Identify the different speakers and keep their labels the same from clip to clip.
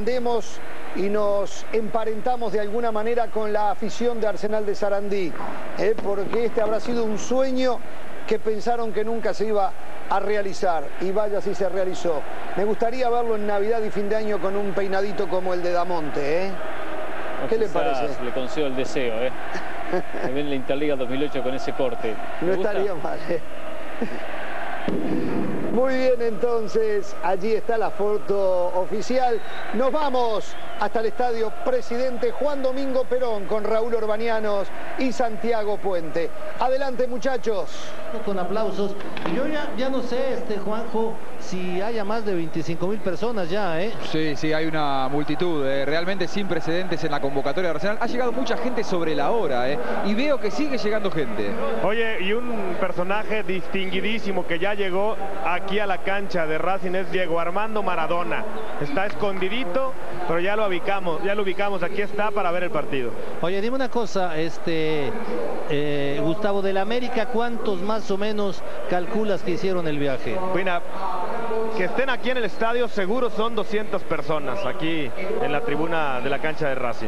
Speaker 1: entendemos y nos emparentamos de alguna manera con la afición de Arsenal de Sarandí, porque este habrá sido un sueño que pensaron que nunca se iba a realizar, y vaya si se realizó. Me gustaría verlo en Navidad y fin de año con un peinadito como el de Damonte, ¿Qué le parece?
Speaker 2: Le concedo el deseo, Me ven en la Interliga 2008 con ese corte.
Speaker 1: No estaría mal, Muy bien, entonces, allí está la foto oficial. Nos vamos hasta el estadio Presidente Juan Domingo Perón con Raúl Urbanianos y Santiago Puente. Adelante, muchachos.
Speaker 3: Con aplausos. Y yo ya no sé, Juanjo, si haya más de 25.000 personas ya,
Speaker 4: Sí, hay una multitud, realmente sin precedentes en la convocatoria de Arsenal. Ha llegado mucha gente sobre la hora, y veo que sigue llegando gente.
Speaker 5: Oye, y un personaje distinguidísimo que ya llegó aquí a la cancha de Racing es Diego Armando Maradona. Está escondidito, pero ya lo ubicamos, aquí está para ver el partido.
Speaker 3: Oye, dime una cosa, Gustavo, del América, ¿cuántos más o menos calculas que hicieron el viaje?
Speaker 5: Mira, que estén aquí en el estadio seguro son 200 personas aquí en la tribuna de la cancha de Racing.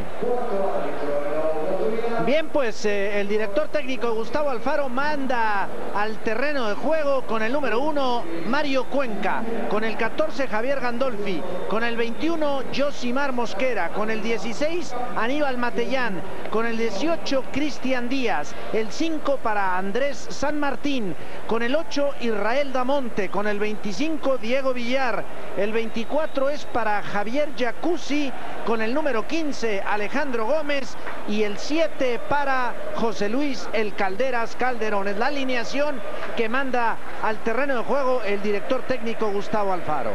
Speaker 6: Bien, pues el director técnico Gustavo Alfaro manda al terreno de juego con el número 1 Mario Cuenca, con el 14 Javier Gandolfi, con el 21 Josimar Mosquera, con el 16 Aníbal Matellán, con el 18 Cristian Díaz, el 5 para Andrés San Martín, con el 8 Israel Damonte, con el 25 Diego Villar, el 24 es para Javier Jacuzzi, con el número 15 Alejandro Gómez y el 7 para José Luis El Calderas Calderón. Es la alineación que manda al terreno de juego el director técnico Gustavo Alfaro.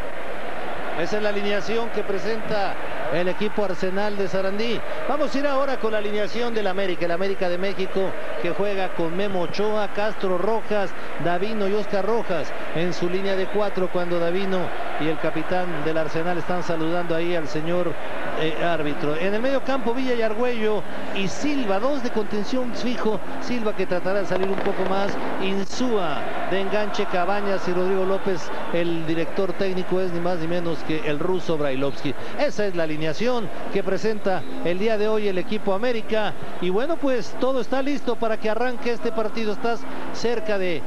Speaker 3: Esa es la alineación que presenta el equipo Arsenal de Sarandí. Vamos a ir ahora con la alineación del América, el América de México, que juega con Memo Ochoa, Castro Rojas, Davino y Oscar Rojas en su línea de 4, cuando Davino y el capitán del Arsenal están saludando ahí al señor árbitro. En el medio campo, Villa y Argüello y Silva, 2 de contención fijo. Silva, que tratará de salir un poco más. Insúa de enganche, Cabañas y Rodrigo López. El director técnico es ni más ni menos que el ruso Brailovsky. Esa es la alineación que presenta el día de hoy el equipo América. Y bueno, pues todo está listo para que arranque este partido. Estás cerca de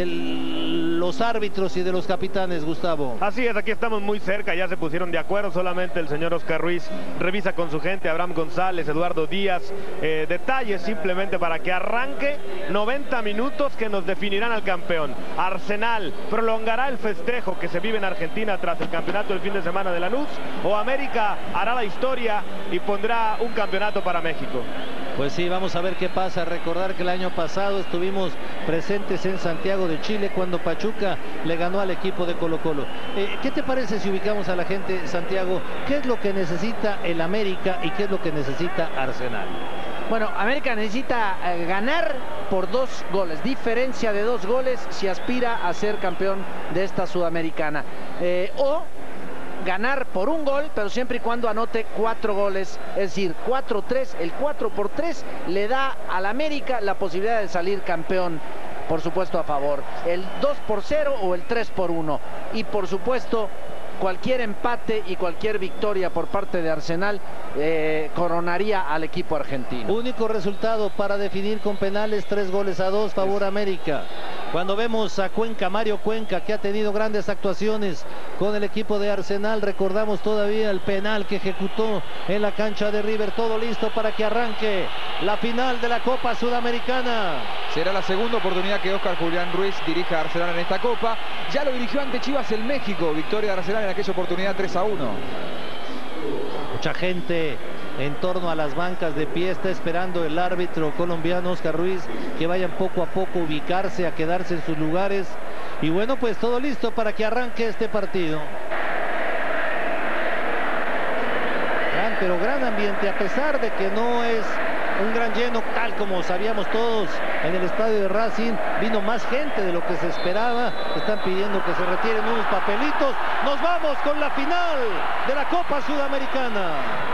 Speaker 3: los árbitros y de los capitanes, Gustavo.
Speaker 5: Así es, aquí estamos muy cerca, ya se pusieron de acuerdo. Solamente el señor Oscar Ruiz revisa con su gente, Abraham González, Eduardo Díaz, detalles simplemente para que arranque. 90 minutos que nos definirán al campeón. Arsenal prolongará el festejo que se vive en Argentina tras el campeonato del fin de semana de Lanús, o América hará la historia y pondrá un campeonato para México.
Speaker 3: Pues sí, vamos a ver qué pasa. Recordar que el año pasado estuvimos presentes en Santiago de Chile cuando Pachuca le ganó al equipo de Colo-Colo. ¿Qué te parece si ubicamos a la gente, Santiago? ¿Qué es lo que necesita el América y qué es lo que necesita Arsenal?
Speaker 6: Bueno, América necesita ganar por 2 goles, diferencia de 2 goles si aspira a ser campeón de esta Sudamericana. O ganar por 1 gol, pero siempre y cuando anote 4 goles, es decir, 4-3, el 4-3 le da al América la posibilidad de salir campeón, por supuesto a favor, el 2-0 o el 3-1, y por supuesto cualquier empate y cualquier victoria por parte de Arsenal coronaría al equipo argentino.
Speaker 3: Único resultado para definir con penales, 3-2, favor América. Cuando vemos a Cuenca, Mario Cuenca, que ha tenido grandes actuaciones con el equipo de Arsenal, recordamos todavía el penal que ejecutó en la cancha de River. Todo listo para que arranque la final de la Copa Sudamericana.
Speaker 4: Será la segunda oportunidad que Oscar Julián Ruiz dirija a Arsenal en esta Copa. Ya lo dirigió ante Chivas en México, victoria de Arsenal en aquella oportunidad 3-1.
Speaker 3: Mucha gente en torno a las bancas de pie, está esperando el árbitro colombiano Oscar Ruiz que vayan poco a poco a ubicarse, a quedarse en sus lugares. Y bueno, pues todo listo para que arranque este partido. Gran ambiente, a pesar de que no es un gran lleno, tal como sabíamos todos en el estadio de Racing. Vino más gente de lo que se esperaba. Están pidiendo que se retiren unos papelitos. Nos vamos con la final de la Copa Sudamericana.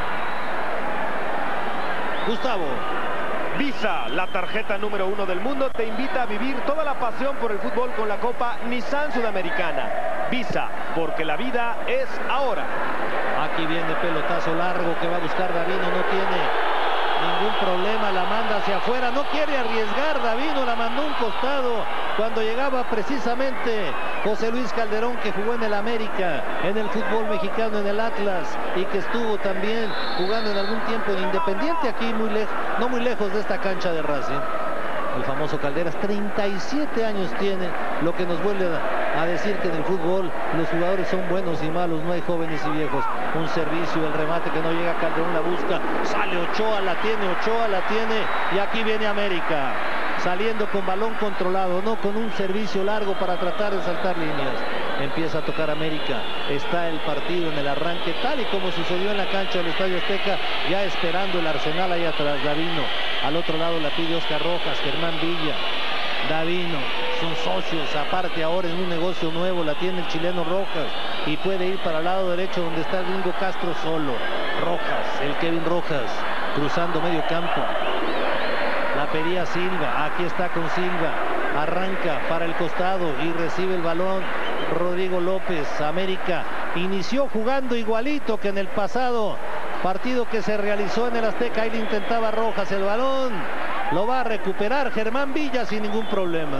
Speaker 3: Gustavo.
Speaker 5: Visa, la tarjeta número 1 del mundo, te invita a vivir toda la pasión por el fútbol con la Copa Nissan Sudamericana. Visa, porque la vida es ahora.
Speaker 3: Aquí viene pelotazo largo que va a buscar Davino, no tiene ningún problema, la manda hacia afuera, no quiere arriesgar Davino, la mandó un costado cuando llegaba precisamente José Luis Calderón, que jugó en el América, en el fútbol mexicano, en el Atlas, y que estuvo también jugando en algún tiempo en Independiente, aquí no muy lejos de esta cancha de Racing. El famoso Calderas, 37 años tiene, lo que nos vuelve a decir que en el fútbol los jugadores son buenos y malos, no hay jóvenes y viejos. Un servicio, el remate que no llega, Calderón la busca, sale Ochoa la tiene, y aquí viene América, saliendo con balón controlado, no con un servicio largo para tratar de saltar líneas. Empieza a tocar América, está el partido en el arranque, tal y como sucedió en la cancha del Estadio Azteca, ya esperando el Arsenal ahí atrás. Davino, al otro lado la pide Oscar Rojas, Germán Villa, Davino, son socios, aparte ahora en un negocio nuevo, la tiene el chileno Rojas, y puede ir para el lado derecho donde está el gringo Castro solo. Rojas, el Kevin Rojas, cruzando medio campo. La pedía Silva, aquí está con Silva, arranca para el costado y recibe el balón Rodrigo López. América inició jugando igualito que en el pasado partido que se realizó en el Azteca. Ahí le intentaba Rojas, el balón lo va a recuperar Germán Villa sin ningún problema.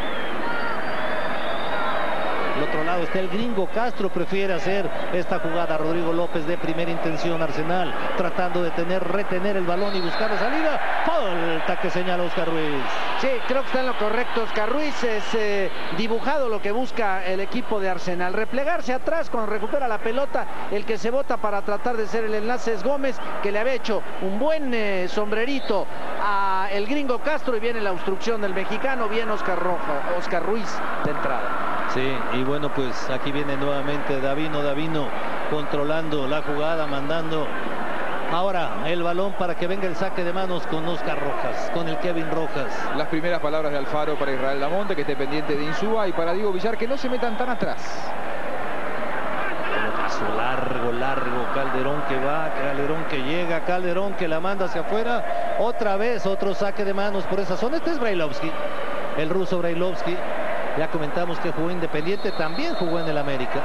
Speaker 3: Al otro lado está el gringo Castro, prefiere hacer esta jugada. Rodrigo López de primera intención, Arsenal tratando de retener el balón y buscar la salida. Falta que señala Oscar Ruiz.
Speaker 6: Sí, creo que está en lo correcto Oscar Ruiz. Es dibujado lo que busca el equipo de Arsenal. Replegarse atrás cuando recupera la pelota. El que se bota para tratar de ser el enlace es Gómez, que le había hecho un buen sombrerito a el gringo Castro, y viene la obstrucción del mexicano. Bien Oscar Ruiz de entrada.
Speaker 3: Sí, y bueno, pues aquí viene nuevamente Davino controlando la jugada, mandando ahora el balón para que venga el saque de manos con Oscar Rojas, con el Kevin Rojas.
Speaker 4: Las primeras palabras de Alfaro para Israel Damonte, que esté pendiente de Insúa, y para Diego Villar, que no se metan tan atrás.
Speaker 3: Pelotazo largo, Calderón que va, Calderón que llega, Calderón que la manda hacia afuera, otra vez otro saque de manos por esa zona. Este es Brailovsky, el ruso Brailovsky. Ya comentamos que jugó Independiente, también jugó en el América.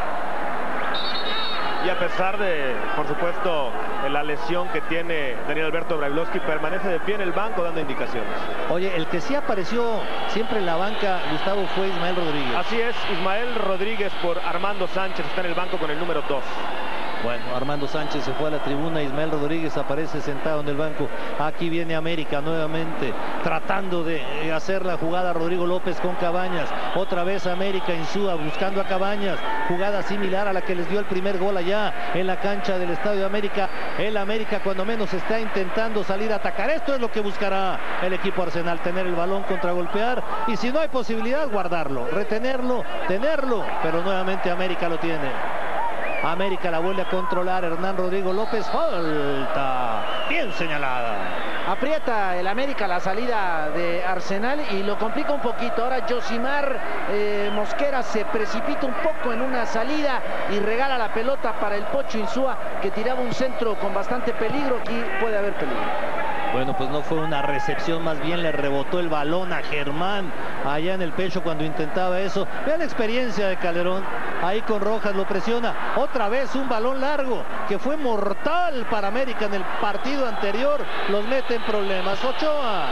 Speaker 5: Y a pesar de, por supuesto, la lesión que tiene Daniel Alberto Brailovsky, permanece de pie en el banco dando indicaciones.
Speaker 3: Oye, el que sí apareció siempre en la banca, Gustavo, fue Ismael Rodríguez.
Speaker 5: Así es, Ismael Rodríguez por Armando Sánchez está en el banco con el número 2.
Speaker 3: Bueno, Armando Sánchez se fue a la tribuna, Ismael Rodríguez aparece sentado en el banco. Aquí viene América nuevamente, tratando de hacer la jugada Rodrigo López con Cabañas. Otra vez América, Insúa buscando a Cabañas. Jugada similar a la que les dio el primer gol allá en la cancha del Estadio América. El América cuando menos está intentando salir a atacar. Esto es lo que buscará el equipo Arsenal, tener el balón, contragolpear, y si no hay posibilidad, guardarlo, retenerlo, tenerlo, pero nuevamente América lo tiene. América la vuelve a controlar, Hernán Rodrigo López, falta bien señalada.
Speaker 6: Aprieta el América la salida de Arsenal y lo complica un poquito. Ahora Josimar Mosquera se precipita un poco en una salida y regala la pelota para el Pocho Insúa, que tiraba un centro con bastante peligro. Aquí puede haber peligro.
Speaker 3: Bueno, pues no fue una recepción, más bien le rebotó el balón a Germán allá en el pecho cuando intentaba eso. Vean la experiencia de Calderón, ahí con Rojas lo presiona. Otra vez un balón largo que fue mortal para América en el partido anterior, los mete en problemas. Ochoa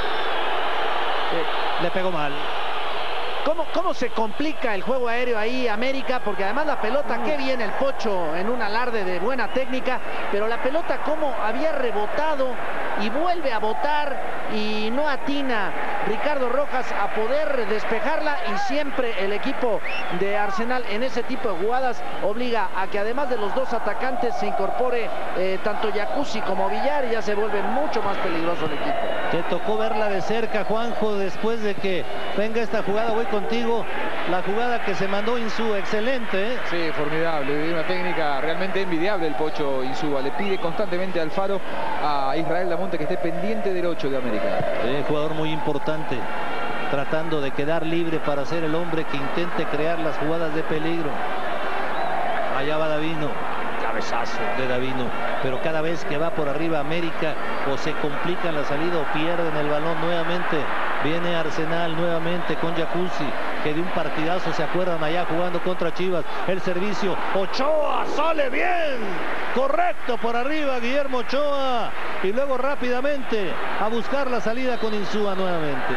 Speaker 3: le pegó mal.
Speaker 6: ¿Cómo se complica el juego aéreo ahí América? Porque además la pelota, qué bien el Pocho en un alarde de buena técnica, pero la pelota como había rebotado y vuelve a botar y no atina Ricardo Rojas a poder despejarla, y siempre el equipo de Arsenal en ese tipo de jugadas obliga a que además de los dos atacantes se incorpore tanto Jacuzzi como Villar, y ya se vuelve mucho más peligroso el equipo.
Speaker 3: Te tocó verla de cerca, Juanjo, después de que venga esta jugada. Voy contigo, la jugada que se mandó Insúa, excelente, ¿eh?
Speaker 4: Sí, formidable, una técnica realmente envidiable el Pocho Insúa. Le pide constantemente a Alfaro, a Israel Damonte, que esté pendiente del 8 de América.
Speaker 3: Jugador muy importante, tratando de quedar libre para ser el hombre que intente crear las jugadas de peligro. Allá va Davino, cabezazo de Davino, pero cada vez que va por arriba América, o se complica la salida o pierden el balón nuevamente. Viene Arsenal nuevamente con Jacuzzi, que de un partidazo se acuerdan allá jugando contra Chivas. El servicio, Ochoa sale bien. correcto por arriba Guillermo Ochoa, y luego rápidamente a buscar la salida con Insúa nuevamente.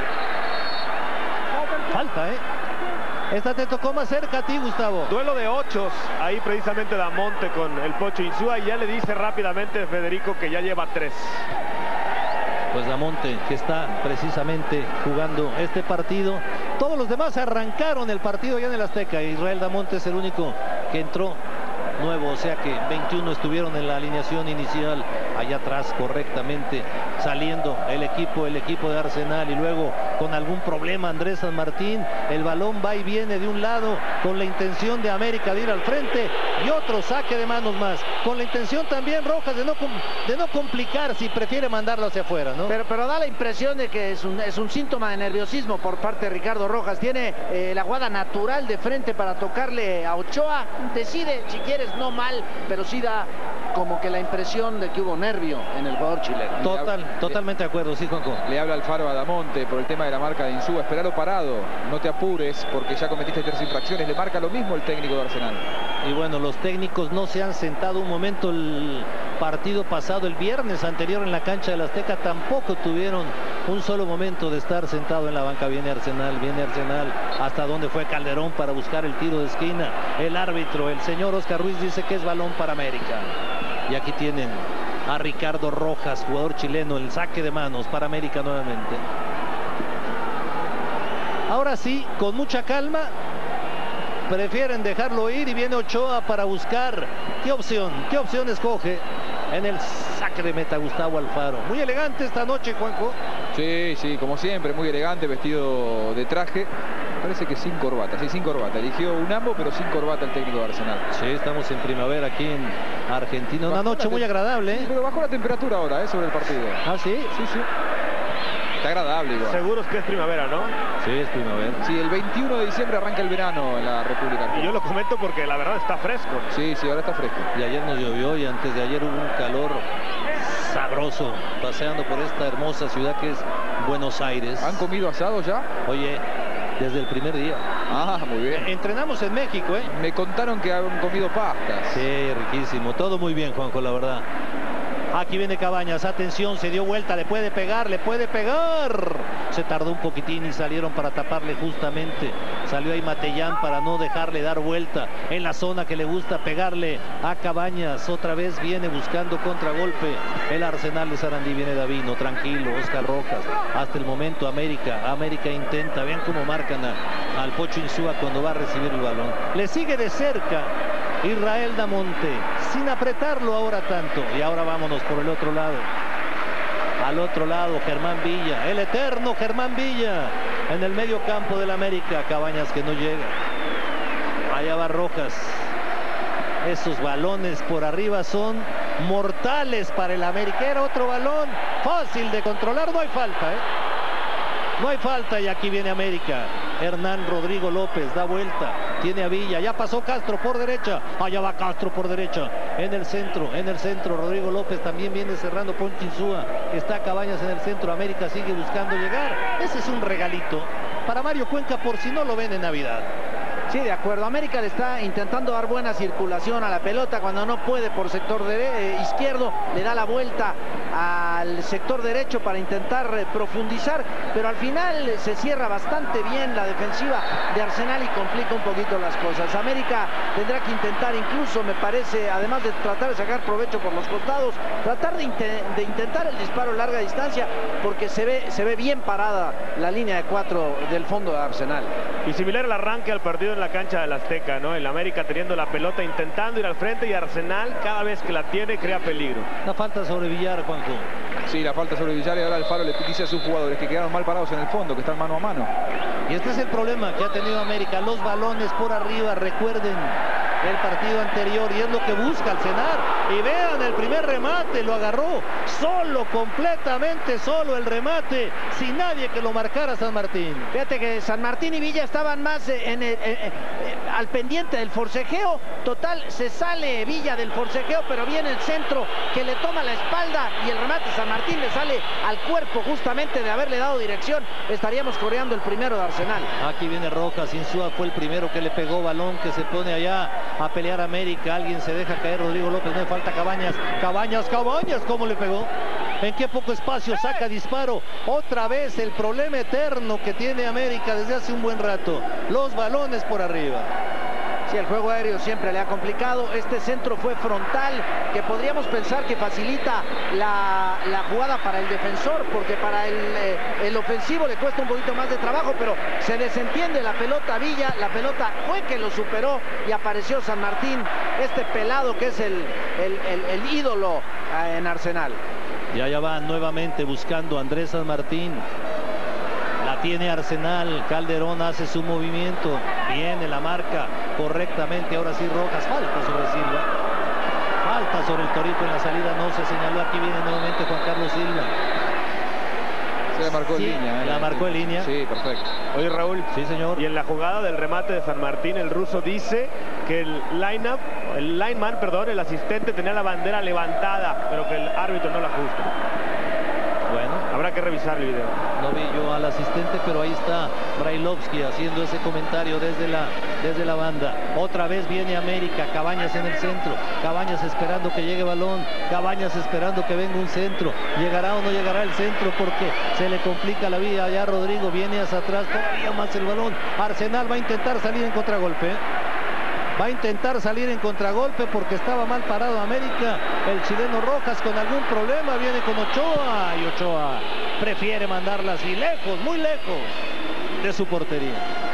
Speaker 3: Falta, Esta te tocó más cerca a ti, Gustavo.
Speaker 5: Duelo de ochos, ahí precisamente Damonte con el Pocho Insúa, y ya le dice rápidamente Federico que ya lleva 3.
Speaker 3: Pues Damonte, que está precisamente jugando este partido. Todos los demás arrancaron el partido ya en el Azteca. Israel Damonte es el único que entró nuevo, o sea que 21 estuvieron en la alineación inicial. Allá atrás correctamente saliendo el equipo de Arsenal, y luego con algún problema Andrés San Martín. El balón va y viene de un lado con la intención de América de ir al frente, y otro saque de manos más con la intención también Rojas de no complicar, si prefiere mandarlo hacia afuera, ¿no?
Speaker 6: Pero da la impresión de que es un síntoma de nerviosismo por parte de Ricardo Rojas. Tiene la jugada natural de frente para tocarle a Ochoa, decide, si quieres, no mal, pero sí da como que la impresión de que hubo nervio en el jugador chileno.
Speaker 3: Totalmente de acuerdo, sí, Juanjo.
Speaker 4: Le habla Alfaro a Damonte por el tema de la marca de Insúa. Esperalo parado, no te apures porque ya cometiste 3 infracciones. Le marca lo mismo el técnico de Arsenal.
Speaker 3: Y bueno, los técnicos no se han sentado un momento. El partido pasado, el viernes anterior en la cancha del Azteca, tampoco tuvieron un solo momento de estar sentado en la banca. Viene Arsenal hasta donde fue Calderón para buscar el tiro de esquina. El árbitro, el señor Oscar Ruiz, dice que es balón para América. Y aquí tienen a Ricardo Rojas, jugador chileno, el saque de manos para América nuevamente. Ahora sí, con mucha calma, prefieren dejarlo ir, y viene Ochoa para buscar qué opción escoge en el saque de meta Gustavo Alfaro. Muy elegante esta noche, Juanjo.
Speaker 4: Sí, como siempre, muy elegante, vestido de traje. Parece que sin corbata, sí, sin corbata. Eligió un ambo, pero sin corbata el técnico de Arsenal.
Speaker 3: Sí, estamos en primavera aquí en Argentina. Una noche muy agradable,
Speaker 4: Pero bajó la temperatura ahora, sobre el partido.
Speaker 3: ¿Ah, sí?
Speaker 4: Sí. Está agradable igual.
Speaker 5: Seguros que es primavera, ¿no?
Speaker 3: Sí, es primavera.
Speaker 4: Sí, el 21 de diciembre arranca el verano en la República Argentina.
Speaker 5: Y yo lo comento porque la verdad está fresco.
Speaker 4: Sí, ahora está fresco.
Speaker 3: Y ayer nos llovió, y antes de ayer hubo un calor sabroso paseando por esta hermosa ciudad que es Buenos Aires.
Speaker 4: ¿Han comido asado ya?
Speaker 3: Oye, desde el primer día.
Speaker 4: Ah, muy bien.
Speaker 3: Entrenamos en México,
Speaker 4: Me contaron que han comido pastas.
Speaker 3: Sí, riquísimo. Todo muy bien, Juanjo, la verdad. Aquí viene Cabañas, atención, se dio vuelta, le puede pegar. Se tardó un poquitín y salieron para taparle justamente. Salió ahí Matellán para no dejarle dar vuelta en la zona que le gusta pegarle a Cabañas. Otra vez viene buscando contragolpe el Arsenal de Sarandí. Viene Davino, tranquilo, Oscar Rojas. Hasta el momento América intenta, vean cómo marcan al Pocho Insúa cuando va a recibir el balón. Le sigue de cerca Israel Damonte, sin apretarlo ahora tanto. Y ahora vámonos por el otro lado. Al otro lado, Germán Villa, el eterno Germán Villa, en el medio campo del América. Cabañas que no llega. Allá va Rojas. Esos balones por arriba son mortales para el América. Era otro balón fácil de controlar. No hay falta, No hay falta, y aquí viene América. Hernán Rodrigo López da vuelta, tiene a Villa, ya pasó Castro por derecha, allá va Castro por derecha, en el centro, Rodrigo López también viene cerrando, Pocho Insúa, está Cabañas en el centro, América sigue buscando llegar. Ese es un regalito para Mario Cuenca por si no lo ven en Navidad.
Speaker 6: Sí, de acuerdo. América le está intentando dar buena circulación a la pelota. Cuando no puede por sector izquierdo, le da la vuelta al sector derecho para intentar profundizar, pero al final se cierra bastante bien la defensiva de Arsenal y complica un poquito las cosas. América tendrá que intentar, incluso me parece, además de tratar de sacar provecho por los costados, tratar de intentar el disparo a larga distancia, porque se ve bien parada la línea de 4 del fondo de Arsenal.
Speaker 5: Y similar el arranque al partido en la cancha del Azteca, ¿no? El América teniendo la pelota, intentando ir al frente, y Arsenal cada vez que la tiene crea peligro.
Speaker 3: La falta sobre Villar, Juanjo.
Speaker 4: Sí, la falta sobre Villar, y ahora Alfaro le dice a sus jugadores que quedaron mal parados en el fondo, que están mano a mano.
Speaker 3: Y este es el problema que ha tenido América, los balones por arriba. Recuerden el partido anterior, y es lo que busca Arsenal. Y vean el primer remate, lo agarró solo, completamente solo el remate, sin nadie que lo marcara San Martín.
Speaker 6: Fíjate que San Martín y Villa estaban más al pendiente del forcejeo. Total, se sale Villa del forcejeo, pero viene el centro que le toma la espalda, y el remate San Martín le sale al cuerpo justamente de haberle dado dirección. Estaríamos coreando el primero de Arsenal.
Speaker 3: Aquí viene Rojas, Insúa fue el primero que le pegó, balón que se pone allá a pelear América. Alguien se deja caer, Rodrigo López, no hay falta. falta Cabañas. Cabañas, ¿cómo le pegó? ¿En qué poco espacio saca disparo? Otra vez el problema eterno que tiene América desde hace un buen rato. Los balones por arriba.
Speaker 6: Sí, el juego aéreo siempre le ha complicado. Este centro fue frontal, que podríamos pensar que facilita la jugada para el defensor, porque para el ofensivo le cuesta un poquito más de trabajo, pero se desentiende la pelota Villa. La pelota fue que lo superó y apareció San Martín, este pelado que es el ídolo en Arsenal.
Speaker 3: Y allá va nuevamente buscando a Andrés San Martín. La tiene Arsenal. Calderón hace su movimiento. Viene la marca correctamente. Ahora sí Rojas. Falta sobre Silva. Falta sobre el Torito en la salida. No se señaló. Aquí viene nuevamente Juan Carlos Silva.
Speaker 4: Se la marcó en línea.
Speaker 3: La marcó en línea.
Speaker 4: Sí, perfecto.
Speaker 5: Oye, Raúl.
Speaker 3: Sí, señor.
Speaker 5: Y en la jugada del remate de San Martín, el ruso dice que el lineman, el asistente tenía la bandera levantada, pero que el árbitro no la ajusta.
Speaker 3: Bueno,
Speaker 5: habrá que revisar el video.
Speaker 3: No vi yo al asistente, pero ahí está Brailovsky haciendo ese comentario desde la banda. Otra vez viene América. Cabañas en el centro. Cabañas esperando que llegue balón. Cabañas esperando que venga un centro. ¿Llegará o no llegará el centro? Porque se le complica la vida. Allá Rodrigo viene hacia atrás. Todavía más el balón. Arsenal va a intentar salir en contragolpe. Va a intentar salir en contragolpe porque estaba mal parado América. El chileno Rojas con algún problema viene con Ochoa. Y Ochoa prefiere mandarla así lejos, muy lejos de su portería.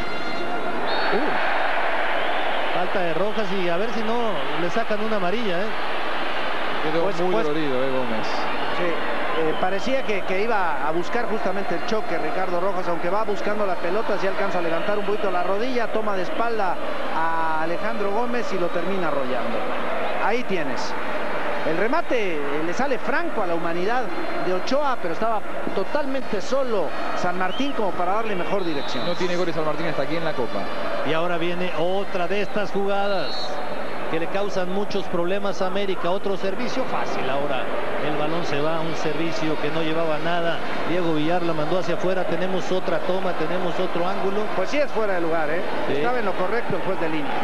Speaker 3: Falta de Rojas y a ver si no le sacan una amarilla.
Speaker 4: Quedó muy dolorido, Gómez.
Speaker 6: Sí, parecía que iba a buscar justamente el choque Ricardo Rojas, aunque va buscando la pelota, si alcanza a levantar un poquito la rodilla, toma de espalda a Alejandro Gómez y lo termina arrollando. Ahí tienes. El remate le sale franco a la humanidad de Ochoa, pero estaba totalmente solo San Martín como para darle mejor dirección.
Speaker 4: No tiene goles San Martín hasta aquí en la Copa.
Speaker 3: Y ahora viene otra de estas jugadas que le causan muchos problemas a América. Otro servicio fácil ahora. El balón se va a un servicio que no llevaba nada. Diego Villar la mandó hacia afuera. Tenemos otra toma, tenemos otro ángulo.
Speaker 6: Pues sí es fuera de lugar, Sí. Estaba en lo correcto el juez de línea.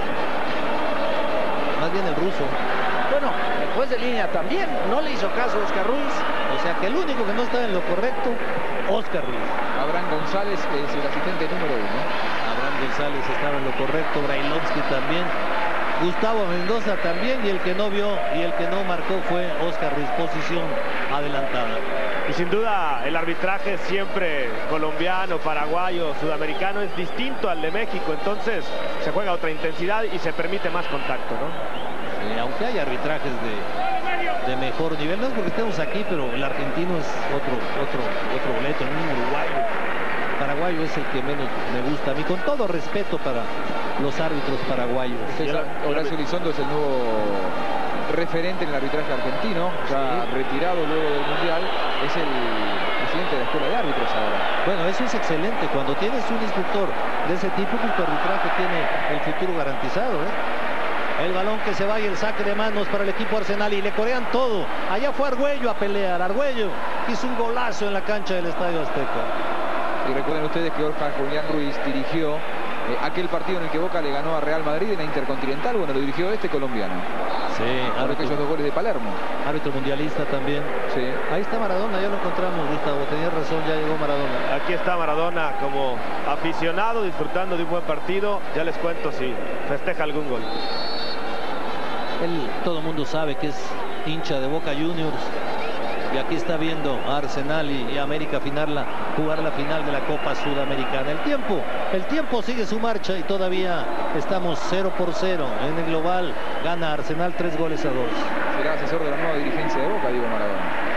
Speaker 3: Más bien el ruso.
Speaker 6: Bueno, el juez de línea también no le hizo caso a Oscar Ruiz.
Speaker 3: O sea que el único que no estaba en lo correcto, Oscar Ruiz.
Speaker 4: Abraham González, que es el asistente número 1.
Speaker 3: Abraham González estaba en lo correcto, Brailovsky también, Gustavo Mendoza también, y el que no vio y el que no marcó fue Oscar Ruiz, posición adelantada.
Speaker 5: Y sin duda el arbitraje siempre colombiano, paraguayo, sudamericano es distinto al de México, entonces se juega a otra intensidad y se permite más contacto, ¿no?
Speaker 3: Aunque hay arbitrajes de mejor nivel, no es porque estemos aquí, pero el argentino es otro boleto, el mismo uruguayo. Paraguayo es el que menos me gusta a mí, con todo respeto para los árbitros paraguayos.
Speaker 4: Horacio Elizondo es el nuevo referente en el arbitraje argentino, ya retirado luego del Mundial, es el presidente de la Escuela de Árbitros ahora.
Speaker 3: Bueno, eso es excelente. Cuando tienes un instructor de ese tipo, pues tu arbitraje tiene el futuro garantizado, El balón que se va y el saque de manos para el equipo Arsenal y le corean todo. Allá fue Argüello a pelear. Argüello hizo un golazo en la cancha del Estadio Azteca.
Speaker 4: Y recuerden ustedes que Oscar Julián Ruiz dirigió aquel partido en el que Boca le ganó a Real Madrid en la Intercontinental. Bueno, lo dirigió este colombiano.
Speaker 3: Sí,
Speaker 4: ahora aquellos 2 goles de Palermo.
Speaker 3: Árbitro mundialista también.
Speaker 4: Sí.
Speaker 3: Ahí está Maradona, ya lo encontramos, Gustavo. Tenías razón, ya llegó Maradona.
Speaker 5: Aquí está Maradona como aficionado, disfrutando de un buen partido. Ya les cuento si festeja algún gol.
Speaker 3: Todo el mundo sabe que es hincha de Boca Juniors. Y aquí está viendo a Arsenal y América jugar la final de la Copa Sudamericana. El tiempo sigue su marcha y todavía estamos 0-0 en el global. Gana Arsenal 3-2.
Speaker 4: Será asesor de la nueva dirigencia de Boca, Diego Maradona.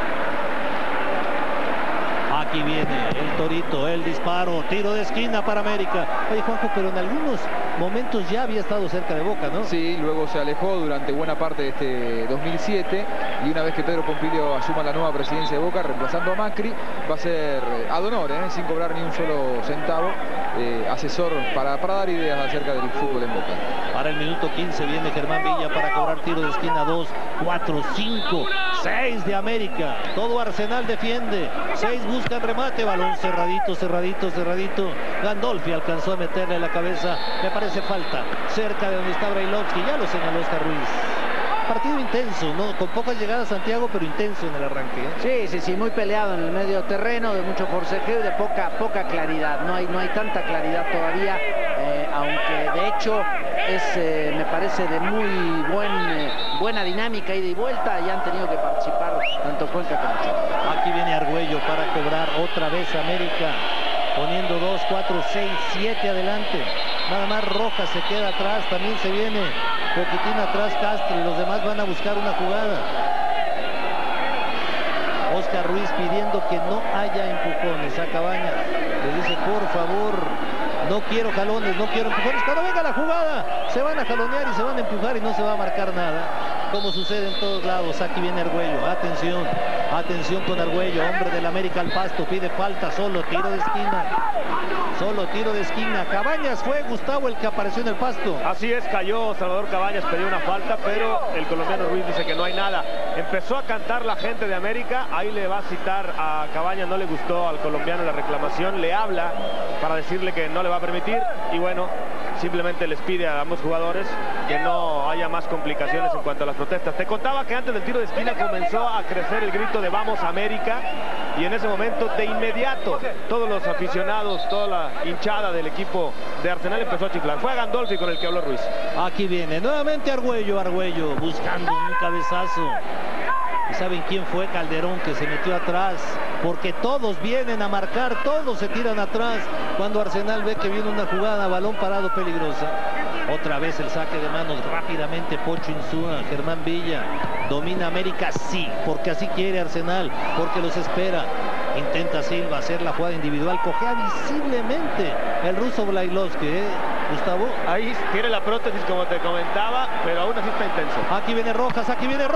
Speaker 3: Aquí viene el Torito, el disparo, tiro de esquina para América. Oye, Juanjo, pero en algunos momentos ya había estado cerca de Boca, ¿no?
Speaker 4: Sí, luego se alejó durante buena parte de este 2007 y una vez que Pedro Pompilio asuma la nueva presidencia de Boca, reemplazando a Macri, va a ser ad honor, sin cobrar ni un solo centavo, asesor para dar ideas acerca del fútbol en Boca.
Speaker 3: Para el minuto 15 viene Germán Villa para cobrar tiro de esquina. 2, 4, 5, 6 de América. Todo Arsenal defiende. 6 buscan remate. Balón cerradito. Gandolfi alcanzó a meterle la cabeza. Me parece falta. Cerca de donde está Brailovsky. Ya lo señaló Oscar Ruiz. Partido intenso, ¿no? Con pocas llegadas Santiago, pero intenso en el arranque, ¿eh?
Speaker 6: Sí, muy peleado en el medio terreno, de mucho forcejeo y de poca claridad. No hay tanta claridad todavía, aunque de hecho es, me parece, de muy buena dinámica ida y vuelta, y han tenido que participar tanto Cuenca como Ochoa.
Speaker 3: Aquí viene Argüello para cobrar otra vez América, poniendo 2, 4, 6, 7 adelante. Nada más Rojas se queda atrás, también se viene poquitín atrás Castro, y los demás van a buscar una jugada. Oscar Ruiz pidiendo que no haya empujones a Cabañas. Le dice, por favor, no quiero jalones, no quiero empujones. Cuando venga la jugada, se van a jalonear y se van a empujar y no se va a marcar nada, como sucede en todos lados. Aquí viene Argüello, atención, atención con Argüello, hombre del América al pasto, pide falta, solo tiro de esquina. Solo tiro de esquina. Cabañas fue Gustavo el que apareció en el pasto.
Speaker 5: Así es, cayó Salvador Cabañas, pidió una falta, pero el colombiano Ruiz dice que no hay nada. Empezó a cantar la gente de América, ahí le va a citar a Cabañas, no le gustó al colombiano la reclamación, le habla para decirle que no le va a permitir, y bueno, simplemente les pide a ambos jugadores que no haya más complicaciones en cuanto a las protestas. Te contaba que antes del tiro de esquina comenzó a crecer el grito de "Vamos América", y en ese momento de inmediato todos los aficionados, toda la hinchada del equipo de Arsenal empezó a chiflar. Fue a Gandolfi con el que habló Ruiz.
Speaker 3: Aquí viene nuevamente Argüello buscando un cabezazo. ¿Y saben quién fue? Calderón, que se metió atrás, porque todos vienen a marcar, todos se tiran atrás cuando Arsenal ve que viene una jugada, balón parado peligrosa. Otra vez el saque de manos, rápidamente Pocho Insúa, Germán Villa, domina América, sí, porque así quiere Arsenal, porque los espera. Intenta Silva hacer la jugada individual, cojea visiblemente el ruso Blailovsky, Gustavo.
Speaker 5: Ahí tiene la prótesis, como te comentaba, pero aún así está intenso.
Speaker 3: Aquí viene Rojas,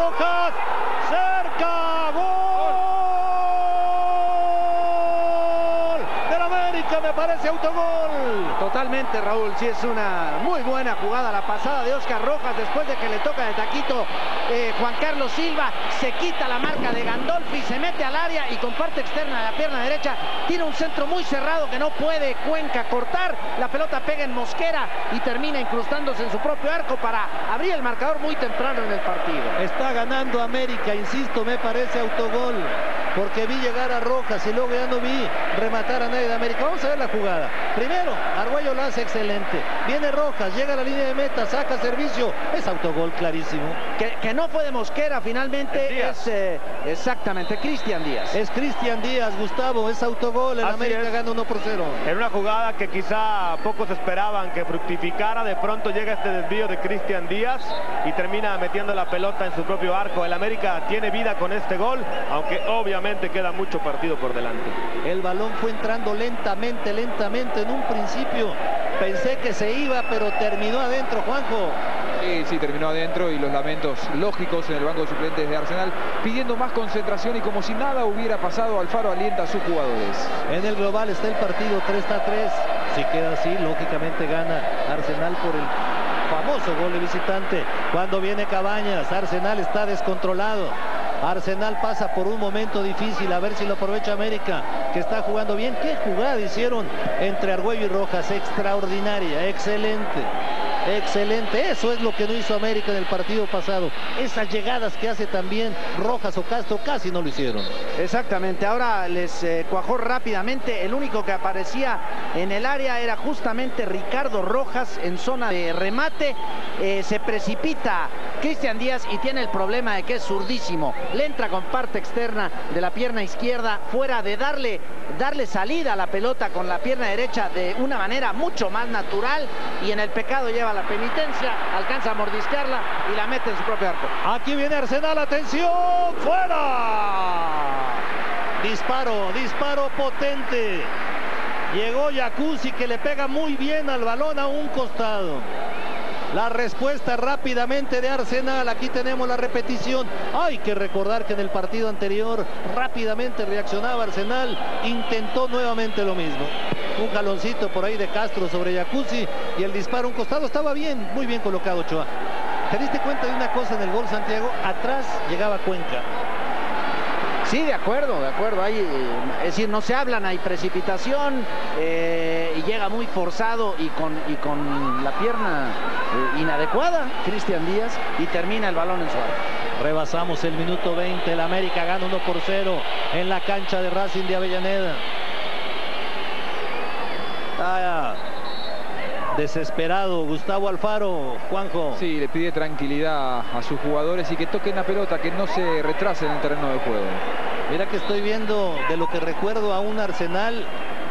Speaker 3: cerca, gol del América, me parece autogol.
Speaker 6: Totalmente, Raúl, sí, es una muy buena jugada la pasada de Oscar Rojas, después de que le toca de taquito Juan Carlos Silva, se quita la marca de Gandolfi, se mete al área y con parte externa de la pierna derecha tira un centro muy cerrado que no puede Cuenca cortar. La pelota pega en Mosquera y termina incrustándose en su propio arco para abrir el marcador muy temprano en el partido.
Speaker 3: Está ganando América, insisto, me parece autogol, porque vi llegar a Rojas y luego ya no vi rematar a nadie de América. Vamos a ver la jugada. Primero, Argüello la hace excelente. Viene Rojas, llega a la línea de meta, saca servicio. Es autogol clarísimo.
Speaker 6: Que no fue de Mosquera, finalmente es exactamente Cristian Díaz.
Speaker 3: Es Cristian Díaz, Gustavo, es autogol. El América gana 1-0.
Speaker 5: En una jugada que quizá pocos esperaban que fructificara, de pronto llega este desvío de Cristian Díaz y termina metiendo la pelota en su propio arco. El América tiene vida con este gol, aunque obviamente queda mucho partido por delante.
Speaker 3: El balón fue entrando lentamente. En un principio pensé que se iba, pero terminó adentro, Juanjo.
Speaker 4: Sí, terminó adentro, y los lamentos lógicos en el banco de suplentes de Arsenal, pidiendo más concentración, y como si nada hubiera pasado, Alfaro alienta a sus jugadores.
Speaker 3: En el global está el partido 3-3. Si queda así, lógicamente gana Arsenal por el famoso gol de visitante. Cuando viene Cabañas, Arsenal está descontrolado. Arsenal pasa por un momento difícil, a ver si lo aprovecha América, que está jugando bien. ¿Qué jugada hicieron entre Argüello y Rojas? Extraordinaria, excelente. Eso es lo que no hizo América en el partido pasado. Esas llegadas que hace también Rojas o Castro casi no lo hicieron.
Speaker 6: Exactamente, ahora les cuajó rápidamente. El único que aparecía en el área era justamente Ricardo Rojas en zona de remate. Se precipita Cristian Díaz y tiene el problema de que es zurdísimo. Le entra con parte externa de la pierna izquierda, fuera de darle salida a la pelota con la pierna derecha de una manera mucho más natural, y en el pecado lleva la penitencia, alcanza a mordisquearla y la mete en su propio arco.
Speaker 3: Aquí viene Arsenal, atención, fuera. Disparo potente. Llegó Jacuzzi, que le pega muy bien al balón a un costado. La respuesta rápidamente de Arsenal. Aquí tenemos la repetición. Hay que recordar que en el partido anterior rápidamente reaccionaba Arsenal. Intentó nuevamente lo mismo. Un jaloncito por ahí de Castro sobre Jacuzzi, y el disparo a un costado estaba bien, muy bien colocado Ochoa. ¿Te diste cuenta de una cosa en el gol, Santiago? Atrás llegaba Cuenca.
Speaker 6: Sí, de acuerdo. Hay, es decir, no se hablan, hay precipitación y llega muy forzado y con la pierna inadecuada Cristian Díaz y termina el balón en su arco.
Speaker 3: Rebasamos el minuto 20, el América gana 1-0 en la cancha de Racing de Avellaneda. Desesperado Gustavo Alfaro, Juanjo.
Speaker 4: Sí, le pide tranquilidad a sus jugadores y que toquen la pelota, que no se retrasen en el terreno de juego.
Speaker 3: Mira que estoy viendo de lo que recuerdo a un Arsenal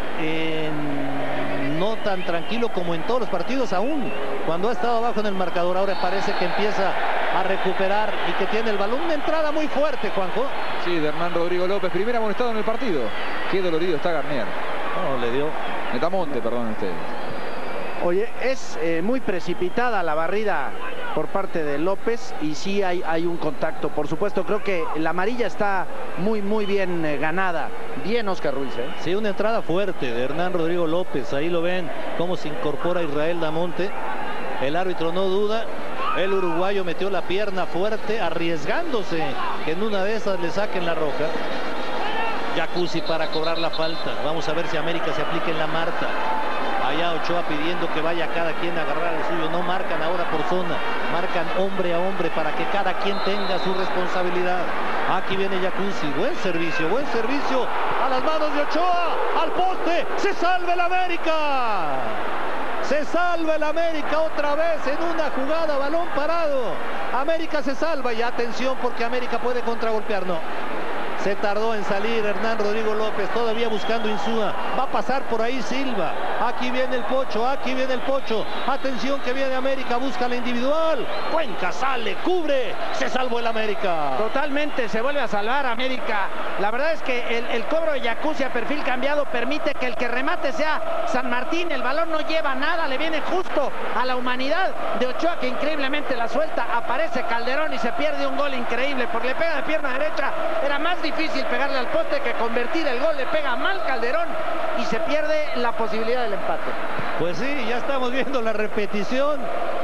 Speaker 3: no tan tranquilo como en todos los partidos aún, cuando ha estado abajo en el marcador. Ahora parece que empieza a recuperar y que tiene el balón. Una entrada muy fuerte, Juanjo.
Speaker 4: Sí, de Hernán Rodrigo López, primer amonestado en el partido. Qué dolorido está Garnier.
Speaker 3: No, le dio.
Speaker 4: Metamonte, perdón ustedes.
Speaker 6: Oye, es muy precipitada la barrida por parte de López y sí hay un contacto. Por supuesto, creo que la amarilla está muy bien ganada. Bien Oscar Ruiz, ¿eh?
Speaker 3: Sí, una entrada fuerte de Hernán Rodrigo López. Ahí lo ven cómo se incorpora Israel Damonte. El árbitro no duda. El uruguayo metió la pierna fuerte, arriesgándose que en una de esas le saquen la roja. Jacuzzi para cobrar la falta. Vamos a ver si América se aplica en la Marta. Allá Ochoa pidiendo que vaya cada quien a agarrar el suyo. No marcan ahora por zona, marcan hombre a hombre para que cada quien tenga su responsabilidad. Aquí viene Jacuzzi, buen servicio a las manos de Ochoa, al poste, se salva el América. Se salva el América otra vez en una jugada, balón parado. América se salva y atención porque América puede contragolpear, no. Se tardó en salir Hernán Rodrigo López, todavía buscando Insúa. Va a pasar por ahí Silva. Aquí viene el Pocho, Atención que viene América, busca la individual. Cuenca sale, cubre, se salvó el América.
Speaker 6: Totalmente, se vuelve a salvar América. La verdad es que el cobro de Jacuzzi a perfil cambiado permite que el que remate sea San Martín. El balón no lleva nada, le viene justo a la humanidad de Ochoa, que increíblemente la suelta. Aparece Calderón y se pierde un gol increíble porque le pega de pierna derecha. Era más difícil pegarle al poste que convertir el gol. Le pega mal Calderón y se pierde la posibilidad del empate.
Speaker 3: Pues sí, ya estamos viendo la repetición.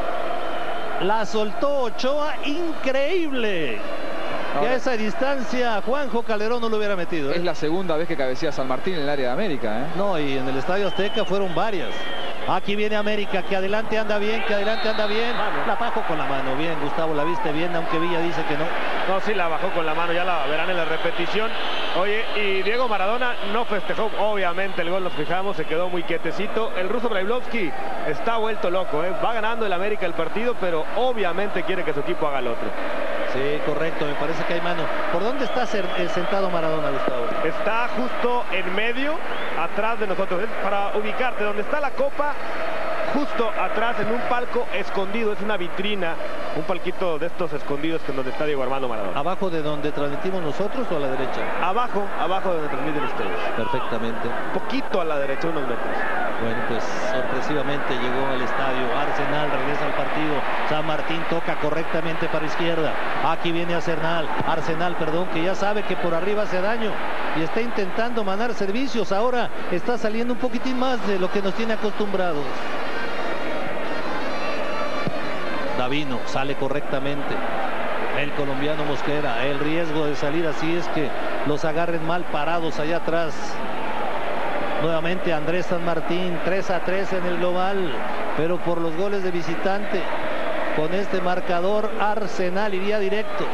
Speaker 3: La soltó Ochoa, increíble. Que a esa distancia Juanjo Calderón no lo hubiera metido.
Speaker 4: Es la segunda vez que cabecea San Martín en el área de América, ¿eh?
Speaker 3: No, y en el Estadio Azteca fueron varias. Aquí viene América, que adelante anda bien, La bajó con la mano, bien, Gustavo, la viste bien, aunque Villa dice que no.
Speaker 5: No, sí, la bajó con la mano, ya la verán en la repetición. Oye, y Diego Maradona no festejó, obviamente, el gol, nos fijamos, se quedó muy quietecito. El ruso Brailovsky está vuelto loco, ¿eh? Va ganando el América el partido, pero obviamente quiere que su equipo haga el otro.
Speaker 3: Sí, correcto, me parece que hay mano. ¿Por dónde está sentado Maradona, Gustavo?
Speaker 5: Está justo en medio, atrás de nosotros. Es para ubicarte, donde está la copa, justo atrás en un palco escondido, es una vitrina, un palquito de estos escondidos que es donde está Diego Armando Maradona.
Speaker 3: ¿Abajo de donde transmitimos nosotros o a la derecha?
Speaker 5: Abajo de donde transmiten ustedes.
Speaker 3: Perfectamente.
Speaker 5: Un poquito a la derecha, unos metros.
Speaker 3: Bueno, pues sorpresivamente llegó al estadio. Arsenal regresa al partido. San Martín toca correctamente para izquierda. Aquí viene Arsenal, que ya sabe que por arriba hace daño y está intentando mandar servicios. Ahora está saliendo un poquitín más de lo que nos tiene acostumbrados. Davino sale correctamente. El colombiano Mosquera, el riesgo de salir así es que los agarren mal parados allá atrás. Nuevamente Andrés San Martín, 3-3 en el global, pero por los goles de visitante. Con este marcador Arsenal iría directo.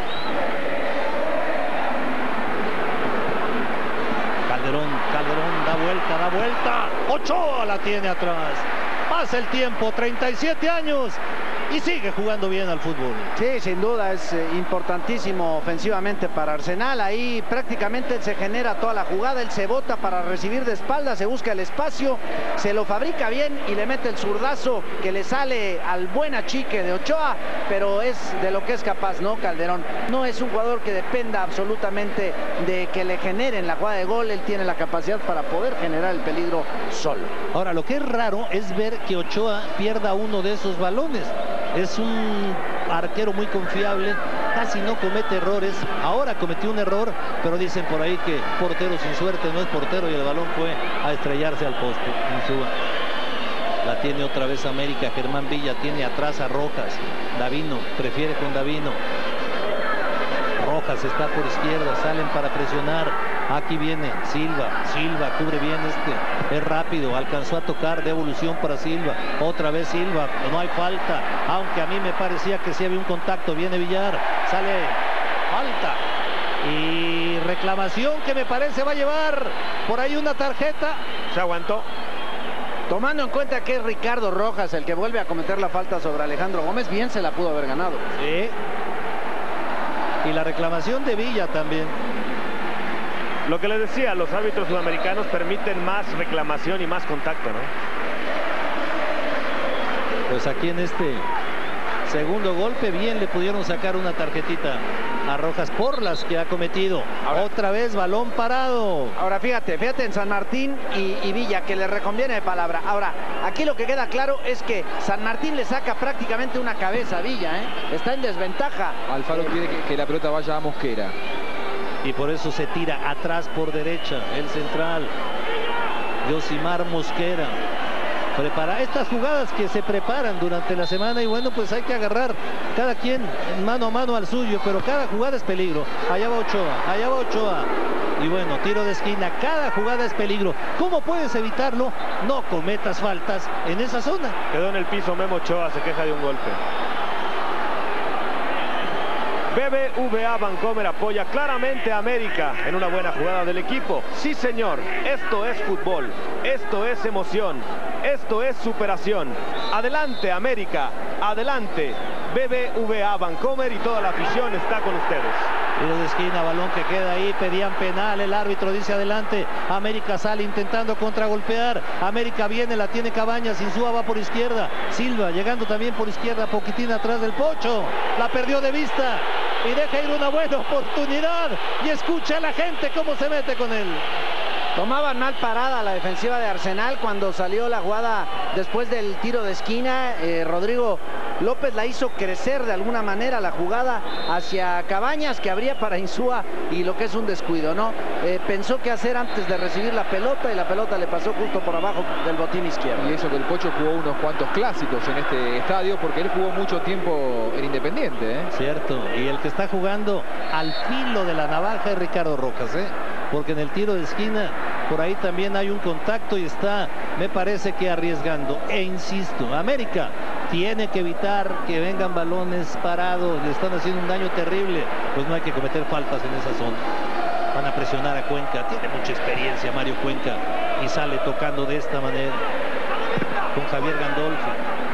Speaker 3: Calderón da vuelta. Ochoa la tiene atrás. Pasa el tiempo, 37 años. Y sigue jugando bien al fútbol.
Speaker 6: Sí, sin duda es importantísimo ofensivamente para Arsenal. Ahí prácticamente se genera toda la jugada. Él se bota para recibir de espaldas, se busca el espacio, se lo fabrica bien y le mete el zurdazo que le sale al buen achique de Ochoa, pero es de lo que es capaz, ¿no? Calderón no es un jugador que dependa absolutamente de que le generen la jugada de gol. Él tiene la capacidad para poder generar el peligro solo.
Speaker 3: Ahora, lo que es raro es ver que Ochoa pierda uno de esos balones. Es un arquero muy confiable, casi no comete errores. Ahora cometió un error, pero dicen por ahí que portero sin suerte no es portero y el balón fue a estrellarse al poste. Insúa. La tiene otra vez América. Germán Villa tiene atrás a Rojas. Davino prefiere con Davino. Rojas está por izquierda, salen para presionar. Aquí viene Silva, cubre bien es rápido, alcanzó a tocar, devolución para Silva, otra vez Silva, no hay falta, aunque a mí me parecía que sí había un contacto. Viene Villar, sale, falta y reclamación que me parece va a llevar por ahí una tarjeta.
Speaker 5: Se aguantó.
Speaker 6: Tomando en cuenta que es Ricardo Rojas el que vuelve a cometer la falta sobre Alejandro Gómez, bien se la pudo haber ganado.
Speaker 3: Sí. Y la reclamación de Villa también.
Speaker 5: Lo que les decía, los árbitros sudamericanos permiten más reclamación y más contacto, ¿no?
Speaker 3: Pues aquí en este segundo golpe bien le pudieron sacar una tarjetita a Rojas por las que ha cometido. Ahora, otra vez balón parado.
Speaker 6: Ahora fíjate en San Martín y Villa, que le reconviene de palabra. Ahora, aquí lo que queda claro es que San Martín le saca prácticamente una cabeza a Villa, ¿eh? Está en desventaja.
Speaker 4: Alfaro quiere que la pelota vaya a Mosquera.
Speaker 3: Y por eso se tira atrás por derecha el central Yosimar Mosquera. Prepara estas jugadas que se preparan durante la semana y bueno, pues hay que agarrar cada quien mano a mano al suyo, pero cada jugada es peligro. Allá va Ochoa. Y bueno, tiro de esquina, cada jugada es peligro. ¿Cómo puedes evitarlo? No cometas faltas en esa zona.
Speaker 5: Quedó en el piso Memo Ochoa, se queja de un golpe. BBVA Bancomer apoya claramente a América en una buena jugada del equipo. Sí, señor, esto es fútbol, esto es emoción, esto es superación. Adelante, América, adelante. BBVA Bancomer y toda la afición está con ustedes.
Speaker 3: Tiro de esquina, balón que queda ahí, pedían penal, el árbitro dice adelante. América sale intentando contragolpear. América viene, la tiene Cabañas, Insúa va por izquierda. Silva llegando también por izquierda, poquitín atrás del Pocho. La perdió de vista y deja ir una buena oportunidad. Y escucha a la gente cómo se mete con él.
Speaker 6: Tomaban mal parada la defensiva de Arsenal cuando salió la jugada después del tiro de esquina. Rodrigo López la hizo crecer de alguna manera la jugada hacia Cabañas, que abría para Insúa, y lo que es un descuido, ¿no? Pensó qué hacer antes de recibir la pelota y la pelota le pasó justo por abajo del botín izquierdo.
Speaker 4: Y eso que el Pocho jugó unos cuantos clásicos en este estadio, porque él jugó mucho tiempo en Independiente, ¿eh?
Speaker 3: Cierto, y el que está jugando al filo de la navaja es Ricardo Rojas, ¿eh? Porque en el tiro de esquina por ahí también hay un contacto y está, me parece que arriesgando. E insisto, América tiene que evitar que vengan balones parados, le están haciendo un daño terrible, pues no hay que cometer faltas en esa zona. Van a presionar a Cuenca, tiene mucha experiencia Mario Cuenca y sale tocando de esta manera con Javier Gandolfi.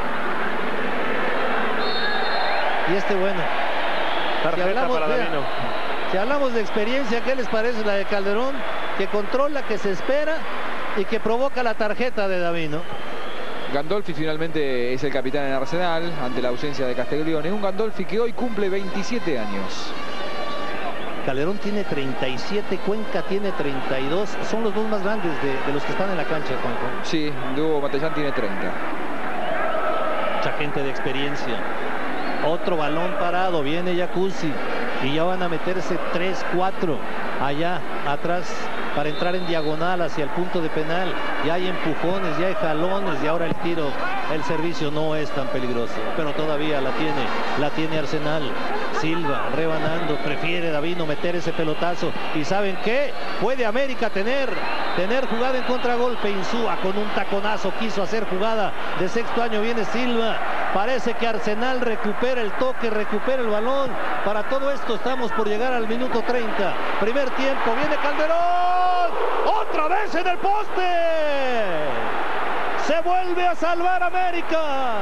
Speaker 3: Y bueno,
Speaker 5: tarjeta para Davino.
Speaker 3: Si hablamos de experiencia, ¿qué les parece la de Calderón? Que controla, que se espera y que provoca la tarjeta de Davino.
Speaker 4: Gandolfi finalmente es el capitán en Arsenal ante la ausencia de Castiglione. Un Gandolfi que hoy cumple 27 años.
Speaker 3: Calderón tiene 37, Cuenca tiene 32. Son los dos más grandes de los que están en la cancha, Juanjo.
Speaker 4: Sí, Hugo Matallán tiene 30.
Speaker 3: Mucha gente de experiencia. Otro balón parado, viene Jacuzzi. Y ya van a meterse 3-4 allá atrás para entrar en diagonal hacia el punto de penal. Ya hay empujones, ya hay jalones y ahora el tiro, el servicio no es tan peligroso. Pero todavía la tiene Arsenal. Silva rebanando, prefiere Davino meter ese pelotazo. ¿Y saben qué? Puede América tener jugada en contragolpe. Insúa con un taconazo quiso hacer jugada de sexto año. Viene Silva. Parece que Arsenal recupera el toque, recupera el balón. Para todo esto estamos por llegar al minuto 30. Primer tiempo, viene Calderón. ¡Otra vez en el poste! Se vuelve a salvar América.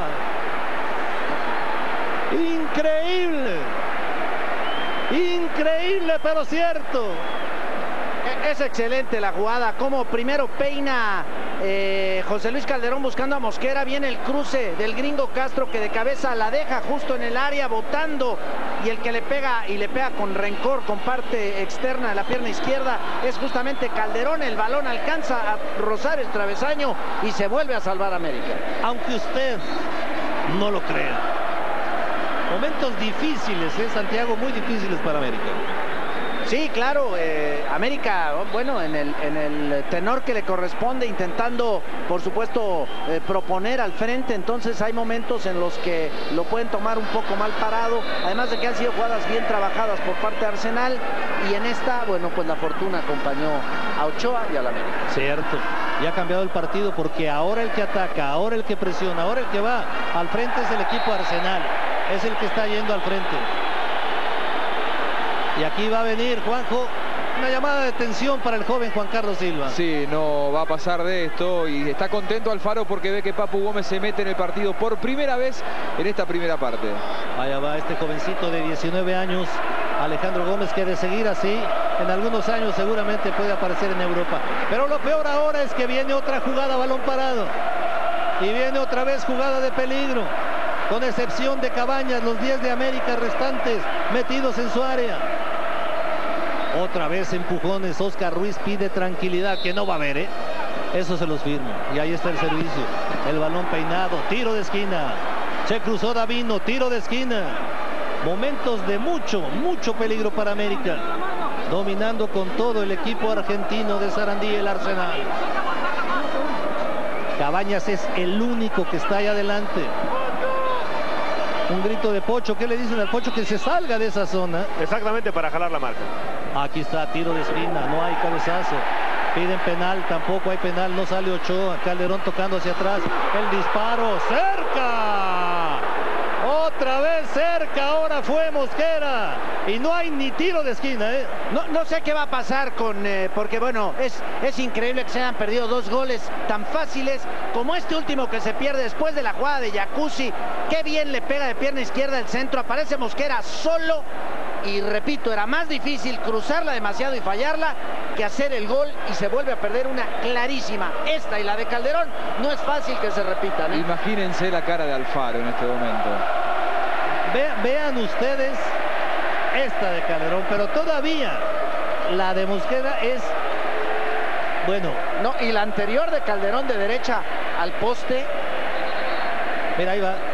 Speaker 3: Increíble. Increíble, pero cierto.
Speaker 6: Es excelente la jugada, como primero peina José Luis Calderón buscando a Mosquera. Viene el cruce del gringo Castro, que de cabeza la deja justo en el área botando, y el que le pega, y le pega con rencor, con parte externa de la pierna izquierda, es justamente Calderón. El balón alcanza a rozar el travesaño y se vuelve a salvar a América.
Speaker 3: Aunque usted no lo crea, momentos difíciles, Santiago, muy difíciles para América.
Speaker 6: Sí, claro, América, bueno, en el tenor que le corresponde, intentando, por supuesto, proponer al frente. Entonces hay momentos en los que lo pueden tomar un poco mal parado, además de que han sido jugadas bien trabajadas por parte de Arsenal, y en esta, bueno, pues la fortuna acompañó a Ochoa y a la América.
Speaker 3: Cierto, y ha cambiado el partido porque ahora el que ataca, ahora el que presiona, ahora el que va al frente es el equipo Arsenal, es el que está yendo al frente. Y aquí va a venir, Juanjo, una llamada de atención para el joven Juan Carlos Silva.
Speaker 4: Sí, no va a pasar de esto y está contento Alfaro porque ve que Papu Gómez se mete en el partido por primera vez en esta primera parte.
Speaker 3: Allá va este jovencito de 19 años, Alejandro Gómez, que de seguir así, en algunos años seguramente puede aparecer en Europa. Pero lo peor ahora es que viene otra jugada a balón parado. Y viene otra vez jugada de peligro. Con excepción de Cabañas, los 10 de América restantes metidos en su área. Otra vez empujones, Oscar Ruiz pide tranquilidad, que no va a haber, eso se los firmo. Y ahí está el servicio, el balón peinado, tiro de esquina. Se cruzó Davino, tiro de esquina. Momentos de mucho peligro para América. Dominando con todo el equipo argentino de Sarandí, el Arsenal. Cabañas es el único que está ahí adelante. Un grito de Pocho, ¿qué le dicen al Pocho? Que se salga de esa zona.
Speaker 5: Exactamente, para jalar la marca.
Speaker 3: Aquí está, tiro de esquina, no hay cabezazo. Piden penal, tampoco hay penal, no sale Ochoa. Calderón tocando hacia atrás. El disparo, cerca. Otra vez cerca, ahora fue Mosquera. Y no hay ni tiro de esquina, ¿eh?
Speaker 6: No sé qué va a pasar con... porque bueno, es increíble que se hayan perdido 2 goles tan fáciles como este último que se pierde después de la jugada de Jacuzzi. Qué bien le pega de pierna izquierda el centro. Aparece Mosquera solo. Y repito, era más difícil cruzarla demasiado y fallarla que hacer el gol, y se vuelve a perder una clarísima. Esta y la de Calderón no es fácil que se repitan, ¿eh?
Speaker 4: Imagínense la cara de Alfaro en este momento.
Speaker 3: Vean ustedes esta de Calderón, pero todavía la de Mosquera es... Bueno.
Speaker 6: No, y la anterior de Calderón de derecha al poste.
Speaker 3: Mira, ahí va.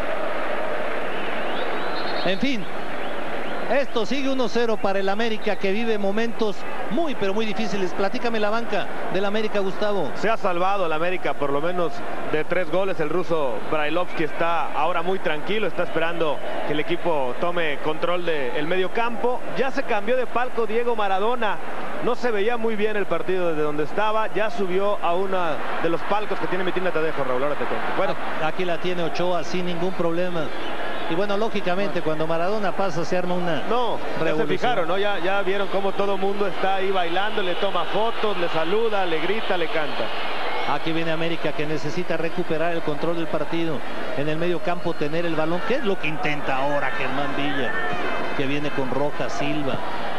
Speaker 3: En fin. Esto sigue 1-0 para el América, que vive momentos muy difíciles. Platícame la banca del América, Gustavo.
Speaker 5: Se ha salvado el América por lo menos de 3 goles. El ruso Brailovsky está ahora muy tranquilo, está esperando que el equipo tome control del medio campo. Ya se cambió de palco Diego Maradona. No se veía muy bien el partido desde donde estaba. Ya subió a uno de los palcos que tiene Mitina Tadejo, Raúl. Ahora te cuento. Bueno,
Speaker 3: aquí la tiene Ochoa sin ningún problema. Y bueno, lógicamente cuando Maradona pasa se arma una
Speaker 5: ya se fijaron, ¿no? Ya vieron cómo todo el mundo está ahí bailando, le toma fotos, le saluda, le grita, le canta.
Speaker 3: Aquí viene América, que necesita recuperar el control del partido. En el medio campo tener el balón, que es lo que intenta ahora Germán Villa, que viene con Rojas, Silva.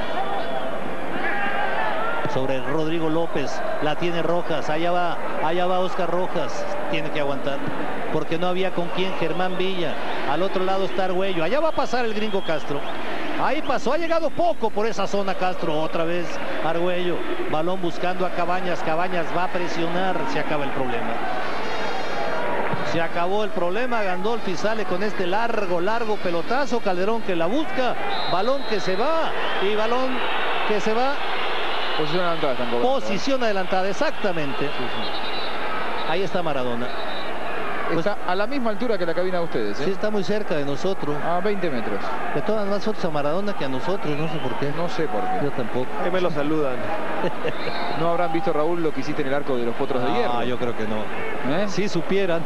Speaker 3: Sobre Rodrigo López, la tiene Rojas, allá va Oscar Rojas, tiene que aguantar, porque no había con quién. Germán Villa, al otro lado está Argüello, allá va a pasar el gringo Castro, ahí pasó, ha llegado poco por esa zona Castro, otra vez Argüello, balón buscando a Cabañas, Cabañas va a presionar, se acaba el problema. Se acabó el problema, Gandolfi sale con este largo pelotazo, Calderón que la busca, balón que se va y balón que se va.
Speaker 4: Posición adelantada están cobrando.
Speaker 3: Posición adelantada, exactamente. Sí. Ahí está Maradona.
Speaker 4: Está a la misma altura que la cabina de ustedes, ¿eh?
Speaker 3: Sí, está muy cerca de nosotros.
Speaker 4: A 20 metros.
Speaker 3: Le toman más fotos a Maradona que a nosotros, no sé por qué.
Speaker 4: No sé por qué.
Speaker 3: Yo tampoco.
Speaker 5: Ahí me lo saludan.
Speaker 4: ¿No habrán visto, Raúl, lo que hiciste en el arco de los Potros de Hierro?
Speaker 3: Ah, yo creo que no.
Speaker 4: ¿Eh?
Speaker 3: Si supieran.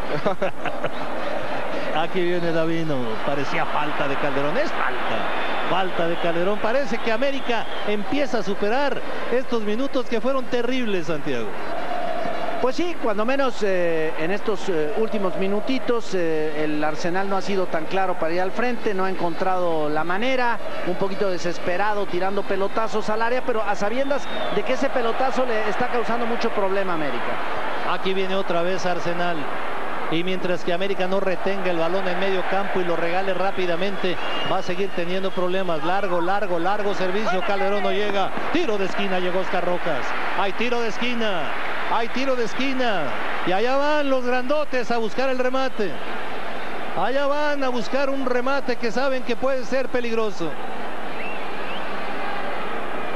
Speaker 3: Aquí viene Davino. Parecía falta de Calderón. Es falta de Calderón. Parece que América empieza a superar estos minutos que fueron terribles, Santiago.
Speaker 6: Pues sí, cuando menos en estos últimos minutitos el Arsenal no ha sido tan claro para ir al frente, no ha encontrado la manera, un poquito desesperado tirando pelotazos al área, pero a sabiendas de que ese pelotazo le está causando mucho problema a América.
Speaker 3: Aquí viene otra vez Arsenal. Y mientras que América no retenga el balón en medio campo y lo regale rápidamente, va a seguir teniendo problemas. Largo servicio, Calderón no llega. Tiro de esquina, llegó Oscar Rojas. Hay tiro de esquina, hay tiro de esquina. Y allá van los grandotes a buscar el remate. Allá van a buscar un remate que saben que puede ser peligroso.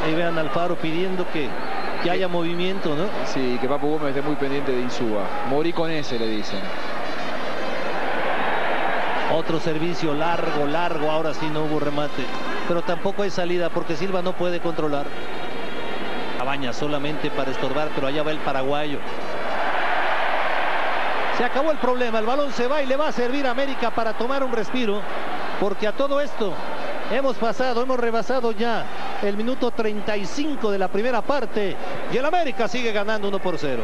Speaker 3: Y vean Alfaro pidiendo que haya movimiento, ¿no?
Speaker 4: Sí, que Papu Gómez esté muy pendiente de Insúa. Morí con ese, le dicen.
Speaker 3: Otro servicio largo, ahora sí no hubo remate. Pero tampoco hay salida porque Silva no puede controlar. Cabañas solamente para estorbar, pero allá va el paraguayo. Se acabó el problema, el balón se va y le va a servir a América para tomar un respiro. Porque a todo esto hemos rebasado ya el minuto 35 de la primera parte. Y el América sigue ganando 1-0.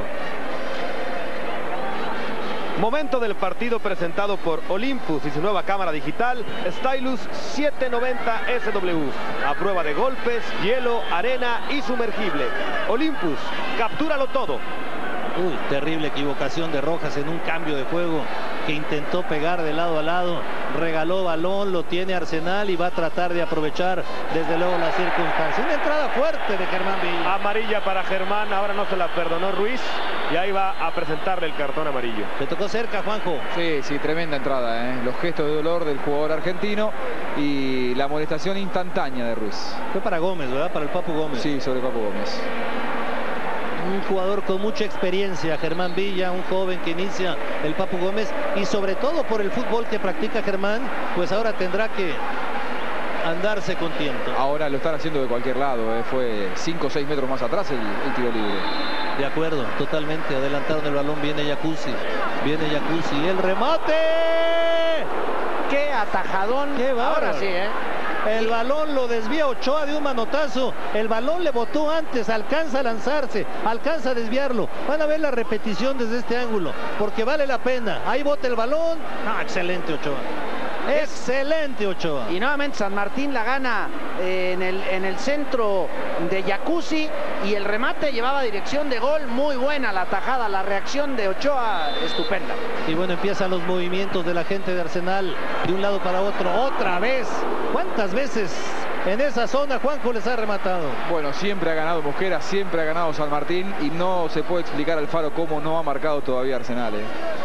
Speaker 5: Momento del partido presentado por Olympus y su nueva cámara digital Stylus 790 SW. A prueba de golpes, hielo, arena y sumergible. Olympus, captúralo todo.
Speaker 3: Uy, terrible equivocación de Rojas en un cambio de juego que intentó pegar de lado a lado. Regaló balón, lo tiene Arsenal y va a tratar de aprovechar desde luego la circunstancia. Una entrada fuerte de Germán Villa.
Speaker 5: Amarilla para Germán, ahora no se la perdonó Ruiz y ahí va a presentarle el cartón amarillo.
Speaker 3: Le tocó cerca, Juanjo.
Speaker 4: Sí, tremenda entrada, ¿eh? Los gestos de dolor del jugador argentino y la molestación instantánea de Ruiz.
Speaker 3: Fue para Gómez, ¿verdad? Para el Papu Gómez.
Speaker 4: Sí, sobre Papu Gómez.
Speaker 3: Un jugador con mucha experiencia, Germán Villa, un joven que inicia el Papu Gómez y sobre todo por el fútbol que practica Germán, pues ahora tendrá que andarse con tiempo.
Speaker 4: Ahora lo están haciendo de cualquier lado, fue 5 o 6 metros más atrás el tiro libre.
Speaker 3: De acuerdo, totalmente, adelantaron el balón, viene Jacuzzi, el remate.
Speaker 6: ¡Qué atajadón!
Speaker 3: ¡Qué bárbaro!
Speaker 6: Ahora sí,
Speaker 3: El balón lo desvía Ochoa de un manotazo. El balón le botó antes, alcanza a lanzarse, alcanza a desviarlo. Van a ver la repetición desde este ángulo, porque vale la pena. Ahí bota el balón. No, excelente Ochoa. Excelente Ochoa.
Speaker 6: Y nuevamente San Martín la gana en el centro de Jacuzzi y el remate llevaba dirección de gol. Muy buena la tajada, la reacción de Ochoa estupenda.
Speaker 3: Y bueno, empiezan los movimientos de la gente de Arsenal de un lado para otro. Otra vez. ¿Cuántas veces en esa zona Juanjo les ha rematado?
Speaker 4: Bueno, siempre ha ganado Mosquera, siempre ha ganado San Martín y no se puede explicar al Faro cómo no ha marcado todavía Arsenal.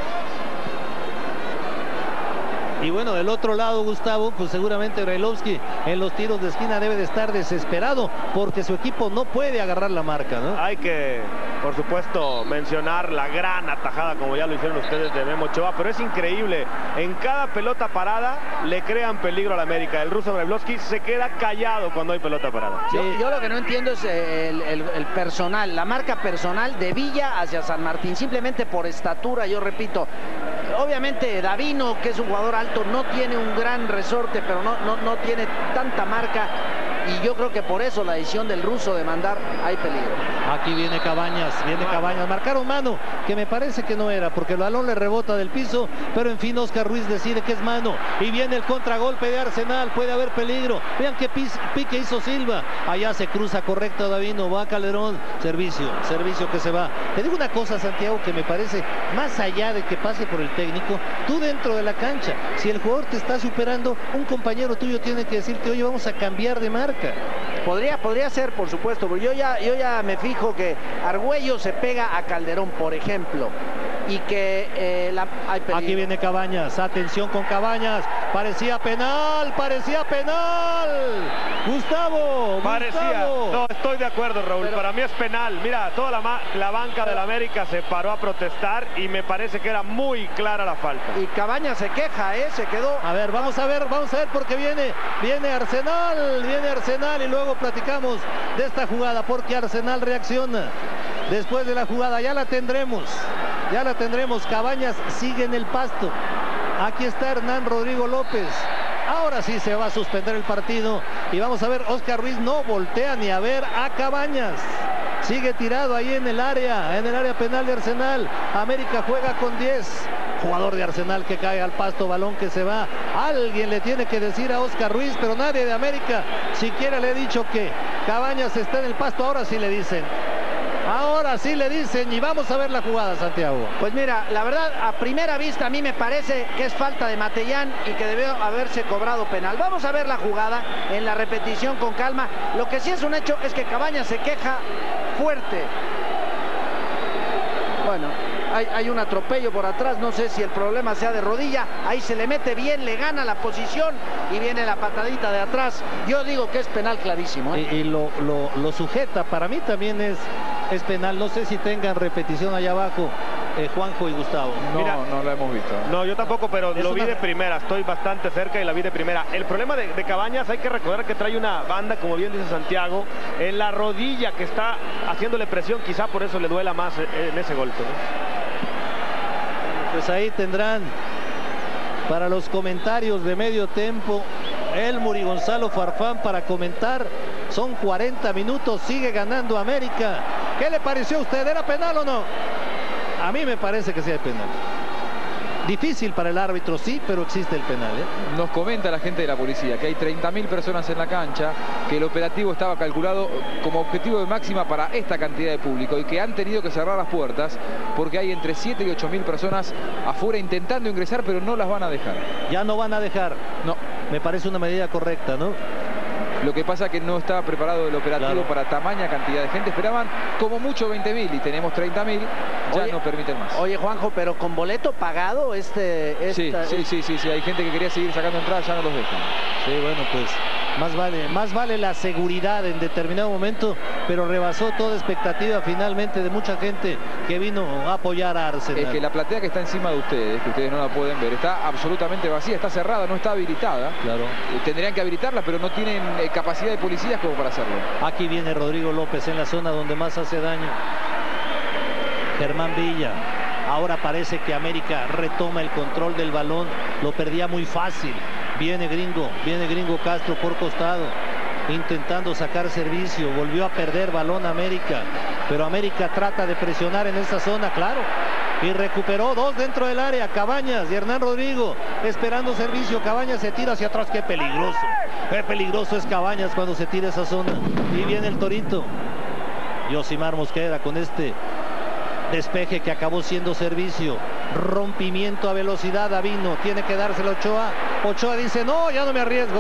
Speaker 3: Y bueno, del otro lado, Gustavo, pues seguramente Brailovsky en los tiros de esquina debe de estar desesperado porque su equipo no puede agarrar la marca, ¿no?
Speaker 5: Hay que, por supuesto, mencionar la gran atajada, como ya lo hicieron ustedes, de Memo Ochoa, pero es increíble. En cada pelota parada le crean peligro a la América. El ruso Brailovsky se queda callado cuando hay pelota parada.
Speaker 6: Sí. Yo lo que no entiendo es el personal, la marca personal de Villa hacia San Martín, simplemente por estatura, yo repito. Obviamente Davino, que es un jugador alto, no tiene un gran resorte, pero no tiene tanta marca. Y yo creo que por eso la decisión del ruso de mandar hay peligro.
Speaker 3: Aquí viene Cabañas, marcaron mano, que me parece que no era, porque el balón le rebota del piso, pero en fin Oscar Ruiz decide que es mano, y viene el contragolpe de Arsenal, puede haber peligro, vean qué pique hizo Silva, allá se cruza correcto Davino, va Calderón, servicio que se va. Te digo una cosa, Santiago, que me parece, más allá de que pase por el técnico, tú dentro de la cancha, si el jugador te está superando, un compañero tuyo tiene que decirte, oye, vamos a cambiar de marca.
Speaker 6: Podría ser, por supuesto, pero yo ya me fijo que Argüello se pega a Calderón, por ejemplo, y que hay peligro.
Speaker 3: Aquí viene Cabañas, atención con Cabañas, parecía penal, Gustavo.
Speaker 5: No, estoy de acuerdo, Raúl, para mí es penal. Mira, toda la banca del América se paró a protestar y me parece que era muy clara la falta.
Speaker 6: Y Cabañas se queja, se quedó.
Speaker 3: A ver, vamos a ver porque viene Arsenal y luego platicamos de esta jugada porque Arsenal reacciona. Después de la jugada ya la tendremos. Cabañas sigue en el pasto. Aquí está Hernán Rodrigo López. Ahora sí se va a suspender el partido y vamos a ver, Oscar Ruiz no voltea ni a ver a Cabañas. Sigue tirado ahí en el área penal de Arsenal. América juega con 10. Jugador de Arsenal que cae al pasto, balón que se va. Alguien le tiene que decir a Oscar Ruiz, pero nadie de América siquiera le ha dicho que Cabañas está en el pasto. Ahora sí le dicen y vamos a ver la jugada, Santiago.
Speaker 6: Pues mira, la verdad, a primera vista a mí me parece que es falta de Matellán y que debió haberse cobrado penal. Vamos a ver la jugada en la repetición con calma. Lo que sí es un hecho es que Cabañas se queja fuerte. Bueno, hay un atropello por atrás, no sé si el problema sea de rodilla, ahí se le mete bien, le gana la posición y viene la patadita de atrás. Yo digo que es penal clarísimo, ¿eh?
Speaker 3: Y lo sujeta, para mí también es penal, no sé si tengan repetición allá abajo, Juanjo y Gustavo.
Speaker 4: No,
Speaker 5: Mira,
Speaker 4: no la hemos visto.
Speaker 5: No, yo tampoco, pero lo vi de primera, estoy bastante cerca y la vi de primera. El problema de Cabañas, hay que recordar que trae una banda, como bien dice Santiago, en la rodilla que está haciéndole presión, quizá por eso le duela más en ese golpe, ¿no?
Speaker 3: Pues ahí tendrán para los comentarios de medio tiempo Elmur y Gonzalo Farfán para comentar. Son 40 minutos, sigue ganando América. ¿Qué le pareció a usted? ¿Era penal o no? A mí me parece que sí hay penal. Difícil para el árbitro, sí, pero existe el penal, ¿eh?
Speaker 4: Nos comenta la gente de la policía que hay 30.000 personas en la cancha, que el operativo estaba calculado como objetivo de máxima para esta cantidad de público y que han tenido que cerrar las puertas porque hay entre 7 y 8.000 personas afuera intentando ingresar, pero no las van a dejar.
Speaker 3: Ya no van a dejar.
Speaker 4: No.
Speaker 3: Me parece una medida correcta, ¿no?
Speaker 4: Lo que pasa es que no está preparado el operativo para tamaña cantidad de gente. Esperaban como mucho 20.000 y tenemos 30.000. Ya no permiten más.
Speaker 6: Oye, Juanjo, pero con boleto pagado
Speaker 4: Sí. Hay gente que quería seguir sacando entradas, ya no los dejan.
Speaker 3: Sí, bueno, pues más vale la seguridad en determinado momento, pero rebasó toda expectativa finalmente de mucha gente que vino a apoyar a Arsenal.
Speaker 4: Es que la platea que está encima de ustedes, que ustedes no la pueden ver, está absolutamente vacía, está cerrada, no está habilitada.
Speaker 3: Claro.
Speaker 4: Tendrían que habilitarla, pero no tienen capacidad de policías como para hacerlo.
Speaker 3: Aquí viene Rodrigo López en la zona donde más hace daño. Germán Villa. Ahora parece que América retoma el control del balón. Lo perdía muy fácil. Viene Gringo Castro por costado, intentando sacar servicio. Volvió a perder balón América, pero América trata de presionar en esa zona, claro. Y recuperó dos dentro del área, Cabañas y Hernán Rodrigo, esperando servicio. Cabañas se tira hacia atrás, qué peligroso es Cabañas cuando se tira esa zona. Y viene el Torito. Yosimar Mosquera con este despeje que acabó siendo servicio. Rompimiento a velocidad, Davino, tiene que dárselo Ochoa. Ochoa dice, no, ya no me arriesgo,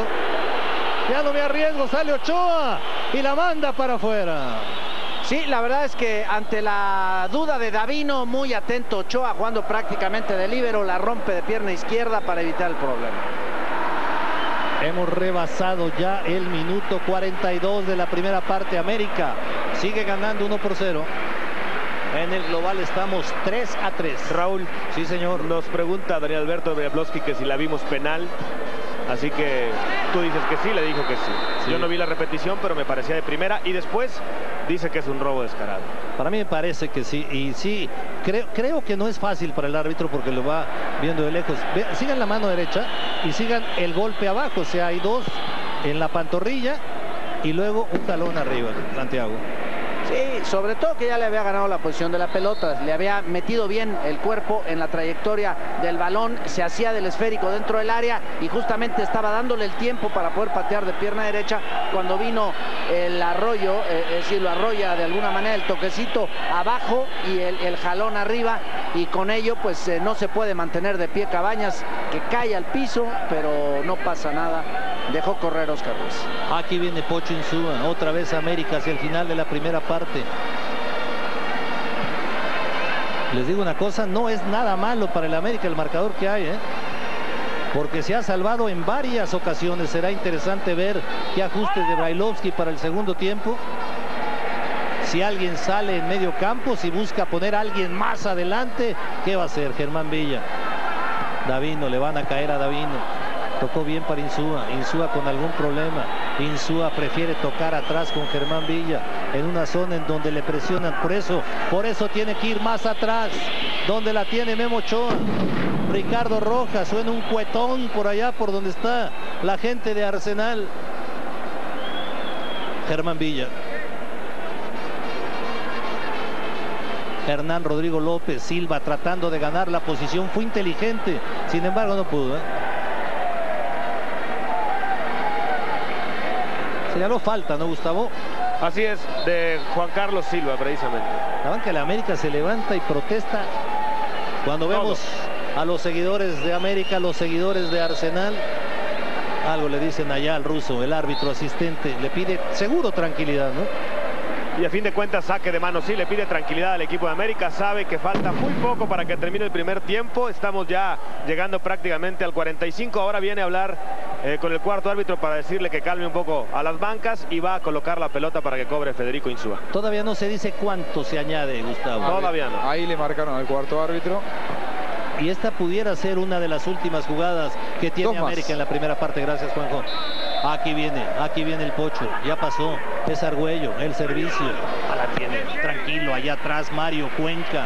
Speaker 3: sale Ochoa y la manda para afuera.
Speaker 6: Sí, la verdad es que ante la duda de Davino, muy atento Ochoa, jugando prácticamente de líbero, la rompe de pierna izquierda para evitar el problema.
Speaker 3: Hemos rebasado ya el minuto 42 de la primera parte. América sigue ganando 1-0. En el global estamos 3-3.
Speaker 5: Raúl,
Speaker 3: sí señor.
Speaker 5: Nos pregunta Daniel Alberto Jablonski que si la vimos penal. Así que tú dices que sí, le dijo que sí. Yo no vi la repetición, pero me parecía de primera. Y después dice que es un robo descarado.
Speaker 3: Para mí me parece que sí. Y sí, creo que no es fácil para el árbitro porque lo va viendo de lejos. Sigan la mano derecha y sigan el golpe abajo. O sea, hay dos en la pantorrilla y luego un talón arriba, Santiago.
Speaker 6: Sí, sobre todo que ya le había ganado la posición de la pelota, le había metido bien el cuerpo en la trayectoria del balón, se hacía del esférico dentro del área y justamente estaba dándole el tiempo para poder patear de pierna derecha cuando vino el arroyo, es decir, lo arrolla de alguna manera el toquecito abajo y el jalón arriba, y con ello pues no se puede mantener de pie Cabañas, que cae al piso, pero no pasa nada, dejó correr Oscar Ruiz.
Speaker 3: Aquí viene Pocho Insúa, otra vez América hacia el final de la primera parte. Les digo una cosa, no es nada malo para el América el marcador que hay, porque se ha salvado en varias ocasiones. Será interesante ver qué ajustes de Brailovsky para el segundo tiempo. Si alguien sale en medio campo, si busca poner a alguien más adelante, ¿qué va a hacer Germán Villa? Davino, le van a caer a Davino. Tocó bien para Insúa con algún problema. Insúa prefiere tocar atrás con Germán Villa en una zona en donde le presionan. Por eso tiene que ir más atrás, donde la tiene Memo Ochoa. Ricardo Rojas, suena un cuetón por allá por donde está la gente de Arsenal. Germán Villa. Hernán Rodrigo López, Silva tratando de ganar la posición, fue inteligente, sin embargo no pudo. Señaló falta, ¿no, Gustavo?
Speaker 5: Así es, de Juan Carlos Silva, precisamente.
Speaker 3: La banca de la América se levanta y protesta cuando vemos a los seguidores de América, los seguidores de Arsenal. Algo le dicen allá al ruso, el árbitro asistente, le pide seguro tranquilidad, ¿no?
Speaker 5: Y a fin de cuentas, saque de mano sí le pide tranquilidad al equipo de América. Sabe que falta muy poco para que termine el primer tiempo. Estamos ya llegando prácticamente al 45. Ahora viene a hablar con el cuarto árbitro para decirle que calme un poco a las bancas y va a colocar la pelota para que cobre Federico Insúa.
Speaker 3: Todavía no se dice cuánto se añade, Gustavo.
Speaker 5: Todavía no.
Speaker 4: Ahí le marcaron al cuarto árbitro.
Speaker 3: Y esta pudiera ser una de las últimas jugadas que tiene América en la primera parte. Gracias, Juanjo. Aquí viene el Pocho. Ya pasó. Es Argüello, el servicio. La tiene tranquilo. Allá atrás Mario Cuenca.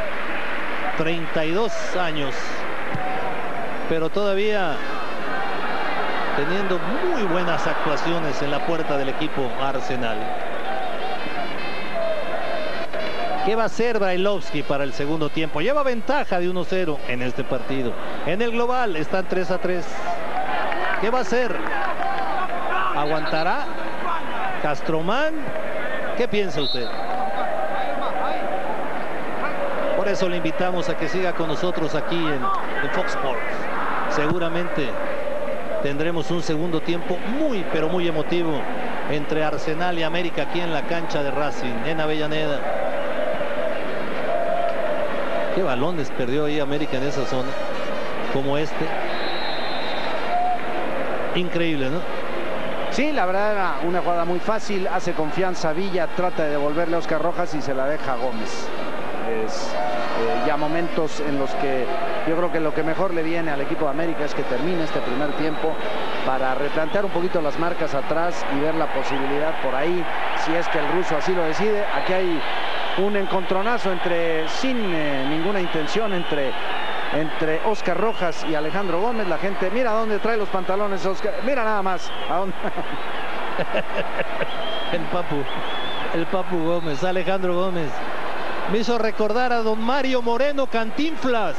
Speaker 3: 32 años. Pero todavía teniendo muy buenas actuaciones en la puerta del equipo Arsenal. ¿Qué va a hacer Brailovsky para el segundo tiempo? Lleva ventaja de 1-0 en este partido. En el global están 3-3. ¿Qué va a hacer? ¿Aguantará? ¿Castromán? ¿Qué piensa usted? Por eso le invitamos a que siga con nosotros aquí en Fox Sports. Seguramente tendremos un segundo tiempo muy, pero muy emotivo entre Arsenal y América aquí en la cancha de Racing, en Avellaneda. ¿Qué balones perdió ahí América en esa zona? Como este. Increíble, ¿no?
Speaker 6: Sí, la verdad era una jugada muy fácil. Hace confianza Villa, trata de devolverle a Oscar Rojas y se la deja a Gómez. Es ya momentos en los que yo creo que lo que mejor le viene al equipo de América es que termine este primer tiempo para replantear un poquito las marcas atrás y ver la posibilidad por ahí, si es que el ruso así lo decide. Aquí hay un encontronazo sin ninguna intención entre Oscar Rojas y Alejandro Gómez. La gente, mira dónde trae los pantalones Oscar, mira nada más a dónde.
Speaker 3: el Papu Gómez, Alejandro Gómez. Me hizo recordar a don Mario Moreno Cantinflas.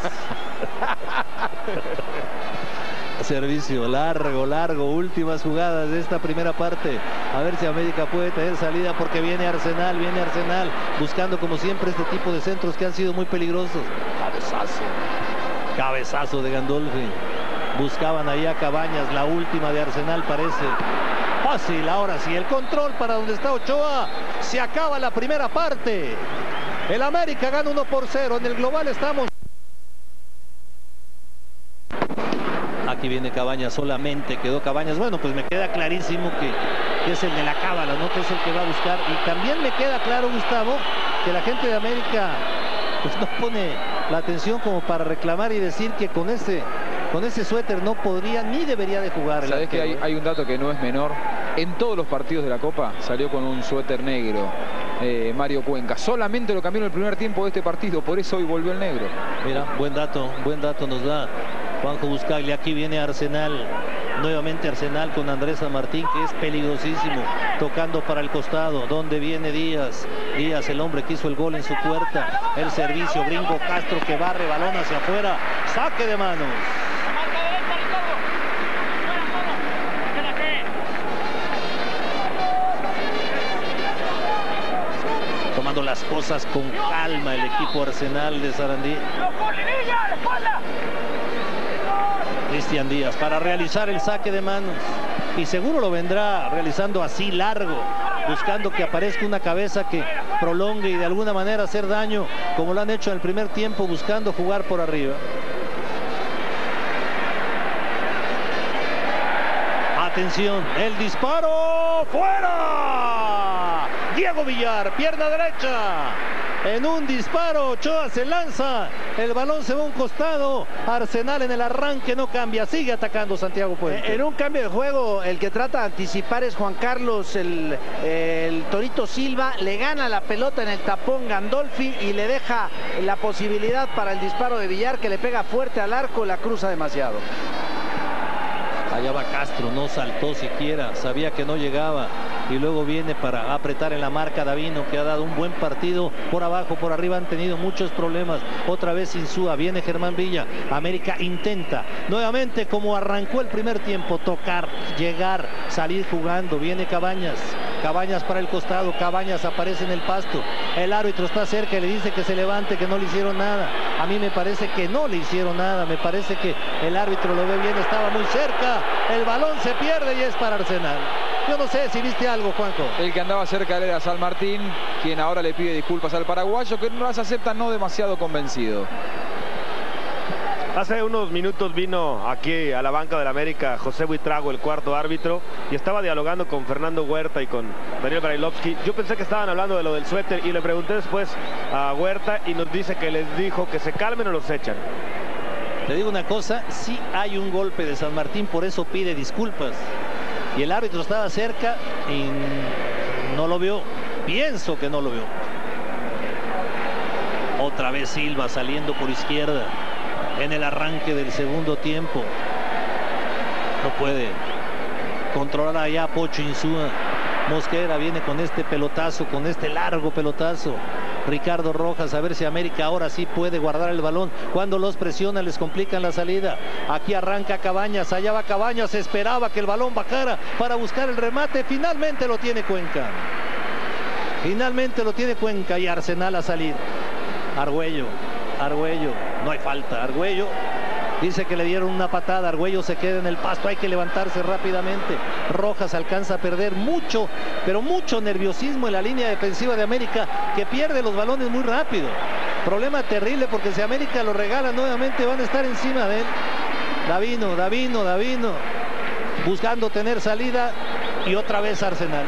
Speaker 3: Servicio largo, últimas jugadas de esta primera parte. A ver si América puede tener salida, porque viene Arsenal, buscando como siempre este tipo de centros que han sido muy peligrosos. Cabezazo de Gandolfi. Buscaban ahí a Cabañas, la última de Arsenal parece. Fácil, ahora sí, el control para donde está Ochoa. Se acaba la primera parte. El América gana 1-0. En el global estamos. Aquí viene Cabañas, solamente quedó Cabañas. Bueno, pues me queda clarísimo que es el de la cábala, ¿no? Que es el que va a buscar. Y también me queda claro, Gustavo, que la gente de América pues no pone la atención como para reclamar y decir que con ese suéter no podría ni debería de jugar.
Speaker 4: ¿Sabés que hay un dato que no es menor? En todos los partidos de la Copa salió con un suéter negro Mario Cuenca. Solamente lo cambió en el primer tiempo de este partido, por eso hoy volvió el negro.
Speaker 3: Mira, buen dato nos da Juanjo Buscaglia. Aquí viene Arsenal, nuevamente Arsenal con Andrés San Martín, que es peligrosísimo, tocando para el costado, donde viene Díaz, el hombre que hizo el gol en su puerta. El servicio, Gringo Castro que barre, balón hacia afuera, saque de manos. Tomando las cosas con calma el equipo Arsenal de Sarandí. Cristian Díaz para realizar el saque de manos, y seguro lo vendrá realizando así largo, buscando que aparezca una cabeza que prolongue y de alguna manera hacer daño, como lo han hecho en el primer tiempo, buscando jugar por arriba. Atención, el disparo, ¡fuera! Diego Villar, pierna derecha. En un disparo, Ochoa se lanza, el balón se va a un costado. Arsenal en el arranque no cambia, sigue atacando Santiago Puente.
Speaker 6: En un cambio de juego, el que trata de anticipar es Juan Carlos, el Torito Silva. Le gana la pelota en el tapón Gandolfi y le deja la posibilidad para el disparo de Villar, que le pega fuerte al arco, la cruza demasiado.
Speaker 3: Allá va Castro, no saltó siquiera, sabía que no llegaba. Y luego viene para apretar en la marca Davino, que ha dado un buen partido. Por abajo, por arriba han tenido muchos problemas. Otra vez Insúa, viene Germán Villa. América intenta nuevamente, como arrancó el primer tiempo, tocar, llegar, salir jugando. Viene Cabañas para el costado. Cabañas aparece en el pasto. El árbitro está cerca y le dice que se levante, que no le hicieron nada. A mí me parece que no le hicieron nada. Me parece que el árbitro lo ve bien, estaba muy cerca. El balón se pierde y es para Arsenal. Yo no sé si viste algo, Juanjo.
Speaker 4: El que andaba cerca era San Martín, quien ahora le pide disculpas al paraguayo, que no las acepta, no demasiado convencido.
Speaker 5: Hace unos minutos vino aquí a la banca del América José Buitrago, el cuarto árbitro, y estaba dialogando con Fernando Huerta y con Daniel Brailovsky. Yo pensé que estaban hablando de lo del suéter y le pregunté después a Huerta y nos dice que les dijo que se calmen o los echan.
Speaker 3: Te digo una cosa, sí hay un golpe de San Martín, por eso pide disculpas. Y el árbitro estaba cerca y no lo vio. Pienso que no lo vio. Otra vez Silva saliendo por izquierda en el arranque del segundo tiempo. No puede controlar allá Pocho Insúa. Mosquera viene con este pelotazo, con este largo pelotazo. Ricardo Rojas, a ver si América ahora sí puede guardar el balón. Cuando los presiona les complican la salida. Aquí arranca Cabañas, allá va Cabañas. Se esperaba que el balón bajara para buscar el remate. Finalmente lo tiene Cuenca. Finalmente lo tiene Cuenca y Arsenal a salir. Argüello, no hay falta. Argüello dice que le dieron una patada. Argüello se queda en el pasto, hay que levantarse rápidamente. Rojas alcanza a perder mucho, pero mucho nerviosismo en la línea defensiva de América, que pierde los balones muy rápido. Problema terrible, porque si América lo regala nuevamente van a estar encima de él. Davino, buscando tener salida, y otra vez Arsenal.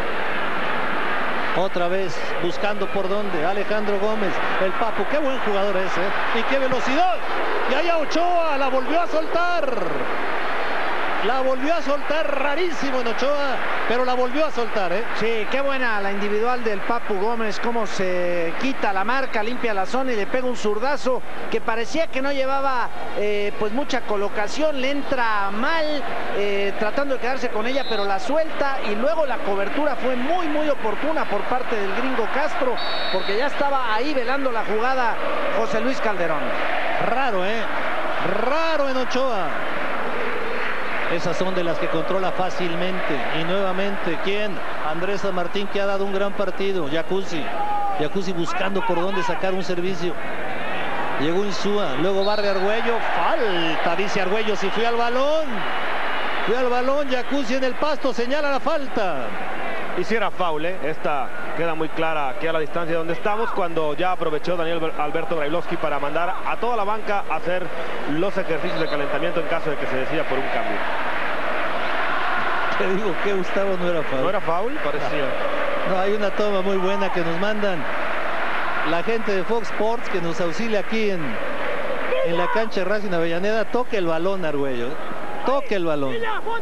Speaker 3: Otra vez buscando por dónde. Alejandro Gómez, el Papu, qué buen jugador es, ¿eh? Y qué velocidad. Y allá Ochoa la volvió a soltar. La volvió a soltar, rarísimo en Ochoa, pero la volvió a soltar, ¿eh?
Speaker 6: Sí, qué buena la individual del Papu Gómez, cómo se quita la marca, limpia la zona y le pega un zurdazo que parecía que no llevaba pues mucha colocación, le entra mal, tratando de quedarse con ella, pero la suelta, y luego la cobertura fue muy oportuna por parte del gringo Castro, porque ya estaba ahí velando la jugada José Luis Calderón.
Speaker 3: Raro, raro en Ochoa. Esas son de las que controla fácilmente. Y nuevamente, ¿quién? Andrés San Martín, que ha dado un gran partido. Jacuzzi buscando por dónde sacar un servicio. Llegó Insúa, luego barre Argüello. Falta, dice Argüello, si fui al balón. Jacuzzi en el pasto, señala la falta.
Speaker 5: Hiciera foul, esta queda muy clara aquí a la distancia donde estamos, cuando ya aprovechó Daniel Alberto Brailovsky para mandar a toda la banca a hacer los ejercicios de calentamiento en caso de que se decida por un cambio.
Speaker 3: Te digo que Gustavo no era foul.
Speaker 5: ¿No era foul? Parecía.
Speaker 3: No, hay una toma muy buena que nos mandan la gente de Fox Sports, que nos auxilia aquí en la cancha de Racing Avellaneda. Toque el balón, Argüello. Toque el balón.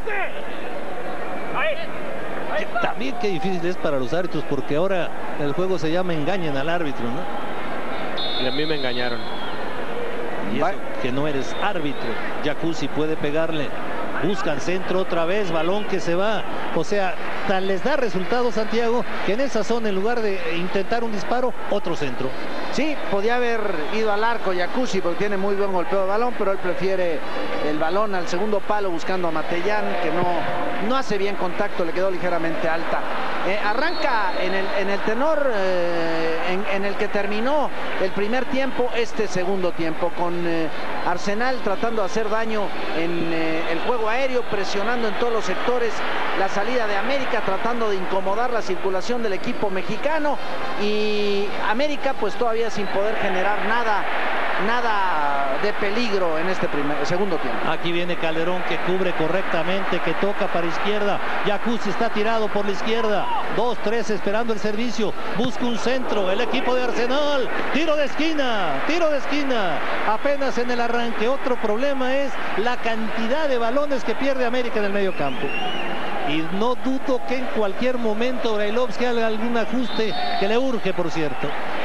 Speaker 3: También qué difícil es para los árbitros, porque ahora el juego se llama engañen al árbitro, ¿no?
Speaker 5: Y a mí me engañaron.
Speaker 3: Y eso que no eres árbitro. Jacuzzi puede pegarle. Buscan centro otra vez, balón que se va. O sea, tal les da resultado, Santiago, que en esa zona, en lugar de intentar un disparo, otro centro.
Speaker 6: Sí, podía haber ido al arco Jacuzzi, porque tiene muy buen golpeo de balón, pero él prefiere el balón al segundo palo, buscando a Matellán, que no hace bien contacto, le quedó ligeramente alta. Arranca en el tenor en el que terminó el primer tiempo, este segundo tiempo, con Arsenal tratando de hacer daño en el juego aéreo, presionando en todos los sectores la salida de América, tratando de incomodar la circulación del equipo mexicano, y América pues todavía sin poder generar nada de peligro en este segundo tiempo.
Speaker 3: Aquí viene Calderón, que cubre correctamente, que toca para izquierda. Jacuzzi está tirado por la izquierda. 2-3 esperando el servicio. Busca un centro el equipo de Arsenal. Tiro de esquina. Apenas en el arranque. Otro problema es la cantidad de balones que pierde América en el medio campo. Y no dudo que en cualquier momento Brailovsky haga algún ajuste, que le urge, por cierto.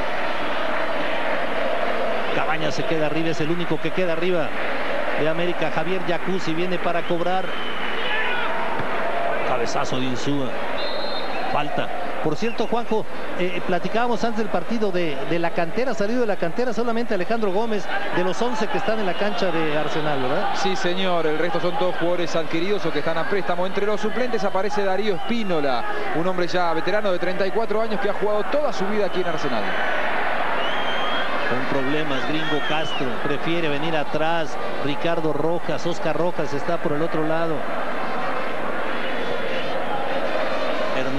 Speaker 3: Cabañas se queda arriba, es el único que queda arriba de América. Javier Jacuzzi viene para cobrar. Cabezazo de Insúa. Falta. Por cierto, Juanjo, platicábamos antes del partido de la cantera, salido de la cantera solamente Alejandro Gómez, de los 11 que están en la cancha de Arsenal, ¿verdad?
Speaker 4: Sí, señor, el resto son todos jugadores adquiridos o que están a préstamo. Entre los suplentes aparece Darío Espínola, un hombre ya veterano de 34 años que ha jugado toda su vida aquí en Arsenal.
Speaker 3: Con problemas, gringo Castro prefiere venir atrás. Ricardo Rojas, Oscar Rojas está por el otro lado.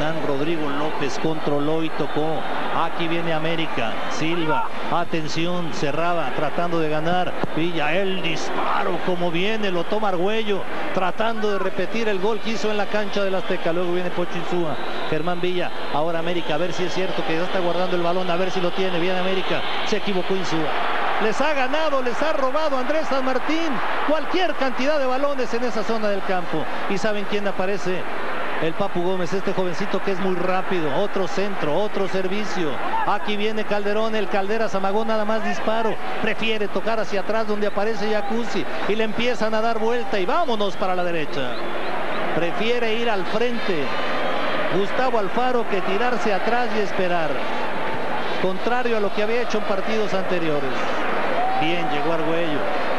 Speaker 3: Hernán Rodrigo López controló y tocó. Aquí viene América. Silva, atención, cerraba, tratando de ganar. Villa, el disparo, como viene, lo toma Argüello, tratando de repetir el gol que hizo en la cancha del Azteca. Luego viene Pocho Insúa, Germán Villa, ahora América, a ver si es cierto que ya está guardando el balón, a ver si lo tiene. Viene América, se equivocó Insúa. Les ha ganado, les ha robado Andrés San Martín cualquier cantidad de balones en esa zona del campo. ¿Y saben quién aparece? El Papu Gómez, este jovencito que es muy rápido. Otro centro, otro servicio. Aquí viene Calderón, el Calderas amagó nada más disparo. Prefiere tocar hacia atrás donde aparece Jacuzzi y le empiezan a dar vuelta y vámonos para la derecha. Prefiere ir al frente Gustavo Alfaro que tirarse atrás y esperar. Contrario a lo que había hecho en partidos anteriores. Bien, llegó Argüello.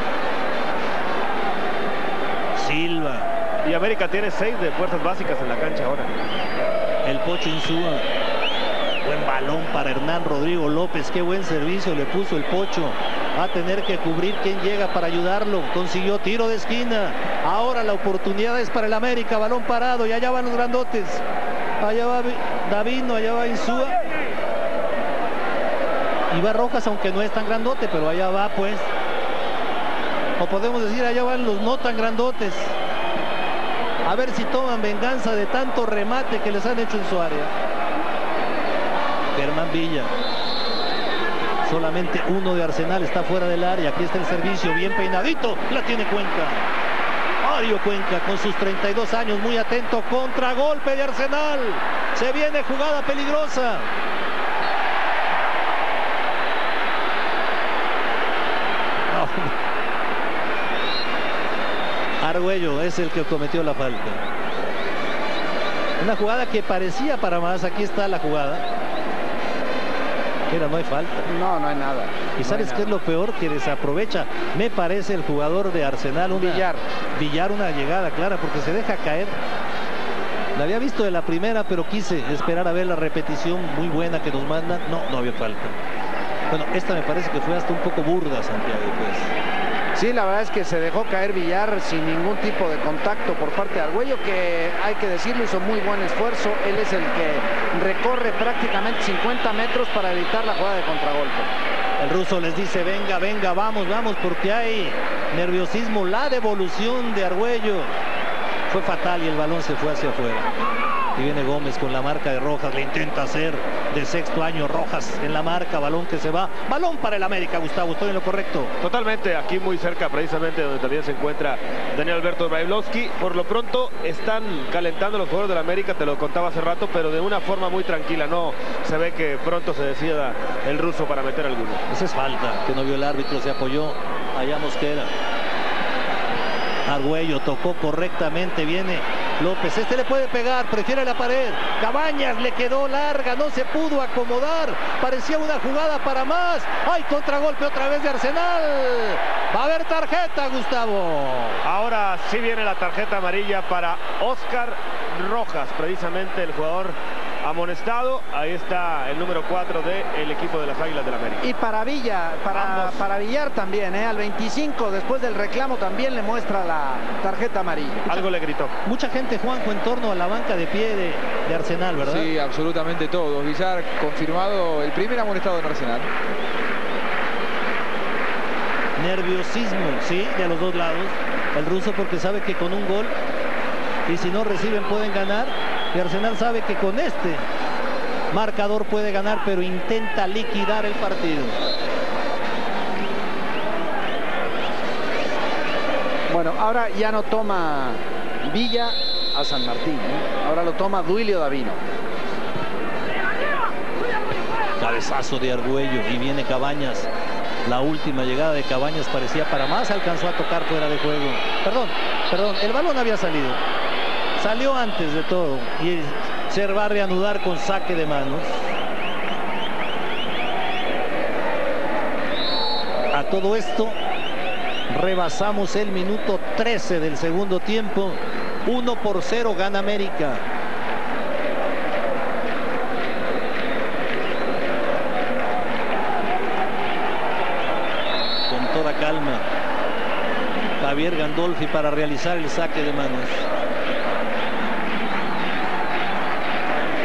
Speaker 3: Silva.
Speaker 5: Y América tiene 6 de fuerzas básicas en la cancha ahora.
Speaker 3: El Pocho Insúa. Buen balón para Hernán Rodrigo López. Qué buen servicio le puso el Pocho. Va a tener que cubrir quien llega para ayudarlo. Consiguió tiro de esquina. Ahora la oportunidad es para el América. Balón parado y allá van los grandotes. Allá va Davino, allá va Insúa. Y va Rojas, aunque no es tan grandote, pero allá va pues. O podemos decir, allá van los no tan grandotes. A ver si toman venganza de tanto remate que les han hecho en su área. Germán Villa. Solamente uno de Arsenal está fuera del área. Aquí está el servicio, bien peinadito. La tiene Cuenca. Mario Cuenca con sus 32 años, muy atento. Contragolpe de Arsenal. Se viene jugada peligrosa. Argüello es el que cometió la falta. Una jugada que parecía para más. Aquí está la jugada. Mira, no hay falta.
Speaker 6: No, no hay nada.
Speaker 3: ¿Y sabes qué es lo peor? Que desaprovecha, me parece, el jugador de Arsenal, Villar, una llegada clara, porque se deja caer. La había visto de la primera, pero quise esperar a ver la repetición muy buena que nos mandan. No había falta. Bueno, esta me parece que fue hasta un poco burda, Santiago, pues.
Speaker 6: Sí, la verdad es que se dejó caer Villar sin ningún tipo de contacto por parte de Argüello, que hay que decirlo, hizo muy buen esfuerzo. Él es el que recorre prácticamente 50 metros para evitar la jugada de contragolpe.
Speaker 3: El ruso les dice, venga, venga, vamos, vamos, porque hay nerviosismo. La devolución de Argüello fue fatal y el balón se fue hacia afuera. Y viene Gómez con la marca de Rojas, le intenta hacer de sexto año. Rojas en la marca, balón que se va. Balón para el América, Gustavo, ¿estoy en lo correcto?
Speaker 5: Totalmente, aquí muy cerca precisamente donde también se encuentra Daniel Alberto Brailovsky. Por lo pronto están calentando los jugadores del América, te lo contaba hace rato, pero de una forma muy tranquila. No se ve que pronto se decida el ruso para meter alguno.
Speaker 3: Esa es falta, que no vio el árbitro, se apoyó allá Mosquera. Argüello tocó correctamente, viene López, este le puede pegar, prefiere la pared. Cabañas le quedó larga, no se pudo acomodar, parecía una jugada para más. ¡Ay, contragolpe otra vez de Arsenal! Va a haber tarjeta, Gustavo.
Speaker 5: Ahora sí viene la tarjeta amarilla para Oscar Rojas, precisamente el jugador amonestado. Ahí está el número 4 del equipo de las Águilas del América.
Speaker 6: Y para Villa, para Villar también, al 25, después del reclamo, también le muestra la tarjeta amarilla.
Speaker 5: Algo le gritó.
Speaker 3: Mucha gente, Juanjo, en torno a la banca de pie de Arsenal, ¿verdad?
Speaker 4: Sí, absolutamente todos. Villar confirmado el primer amonestado en Arsenal.
Speaker 3: Nerviosismo, sí, de los dos lados. El ruso porque sabe que con un gol, y si no reciben pueden ganar. Y Arsenal sabe que con este marcador puede ganar, pero intenta liquidar el partido.
Speaker 6: Bueno, ahora ya no toma Villa a San Martín, ahora lo toma Duilio Davino.
Speaker 3: Cabezazo de Argüello y viene Cabañas. La última llegada de Cabañas parecía para más, alcanzó a tocar fuera de juego. Perdón, el balón había salido. Salió antes de todo y se va a reanudar con saque de manos. A todo esto rebasamos el minuto 13 del segundo tiempo. 1-0 gana América. Con toda calma, Javier Gandolfi para realizar el saque de manos.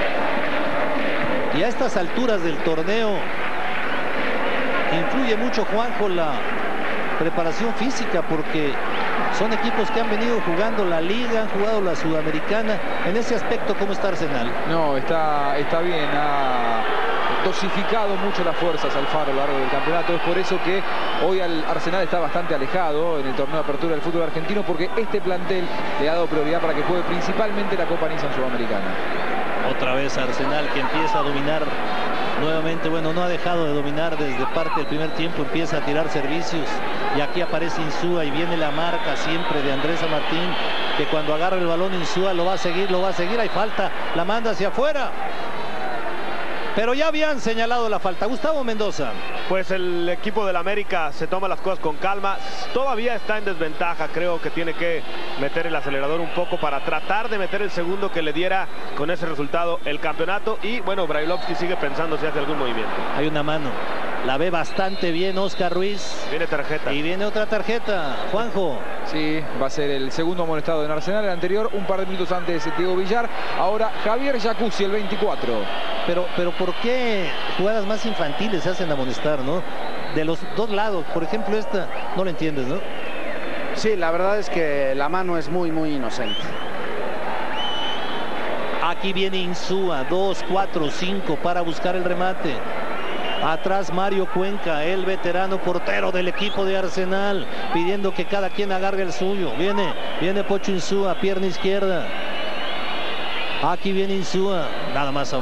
Speaker 3: Y a estas alturas del torneo influye mucho, Juanjo, la preparación física, porque son equipos que han venido jugando la Liga, han jugado la Sudamericana. En ese aspecto, ¿cómo está Arsenal?
Speaker 4: No, está bien. Ha dosificado mucho las fuerzas Alfaro a lo largo del campeonato. Es por eso que hoy el Arsenal está bastante alejado en el torneo de apertura del fútbol argentino, porque este plantel le ha dado prioridad para que juegue principalmente la Copa Nissan Sudamericana.
Speaker 3: Otra vez Arsenal, que empieza a dominar nuevamente. Bueno, no ha dejado de dominar desde parte del primer tiempo, empieza a tirar servicios y aquí aparece Insúa y viene la marca siempre de Andrés Martín, que cuando agarra el balón Insúa lo va a seguir, hay falta, la manda hacia afuera. Pero ya habían señalado la falta. Gustavo Mendoza.
Speaker 5: Pues el equipo del América se toma las cosas con calma. Todavía está en desventaja. Creo que tiene que meter el acelerador un poco para tratar de meter el segundo que le diera con ese resultado el campeonato. Y bueno, Brailovsky sigue pensando si hace algún movimiento.
Speaker 3: Hay una mano. La ve bastante bien Oscar Ruiz.
Speaker 5: Viene tarjeta.
Speaker 3: Y viene otra tarjeta. Juanjo.
Speaker 4: Sí, va a ser el segundo amonestado en Arsenal. El anterior, un par de minutos antes, Diego Villar. Ahora Javier Jacuzzi, el 24.
Speaker 3: Pero ¿por qué jugadas más infantiles se hacen amonestar, no? De los dos lados. Por ejemplo, esta no lo entiendes, ¿no?
Speaker 6: Sí, la verdad es que la mano es muy inocente.
Speaker 3: Aquí viene Insúa, 2, 4, 5 para buscar el remate. Atrás Mario Cuenca, el veterano portero del equipo de Arsenal, pidiendo que cada quien agarre el suyo. Viene Pocho Insúa, pierna izquierda. Aquí viene Insúa, nada más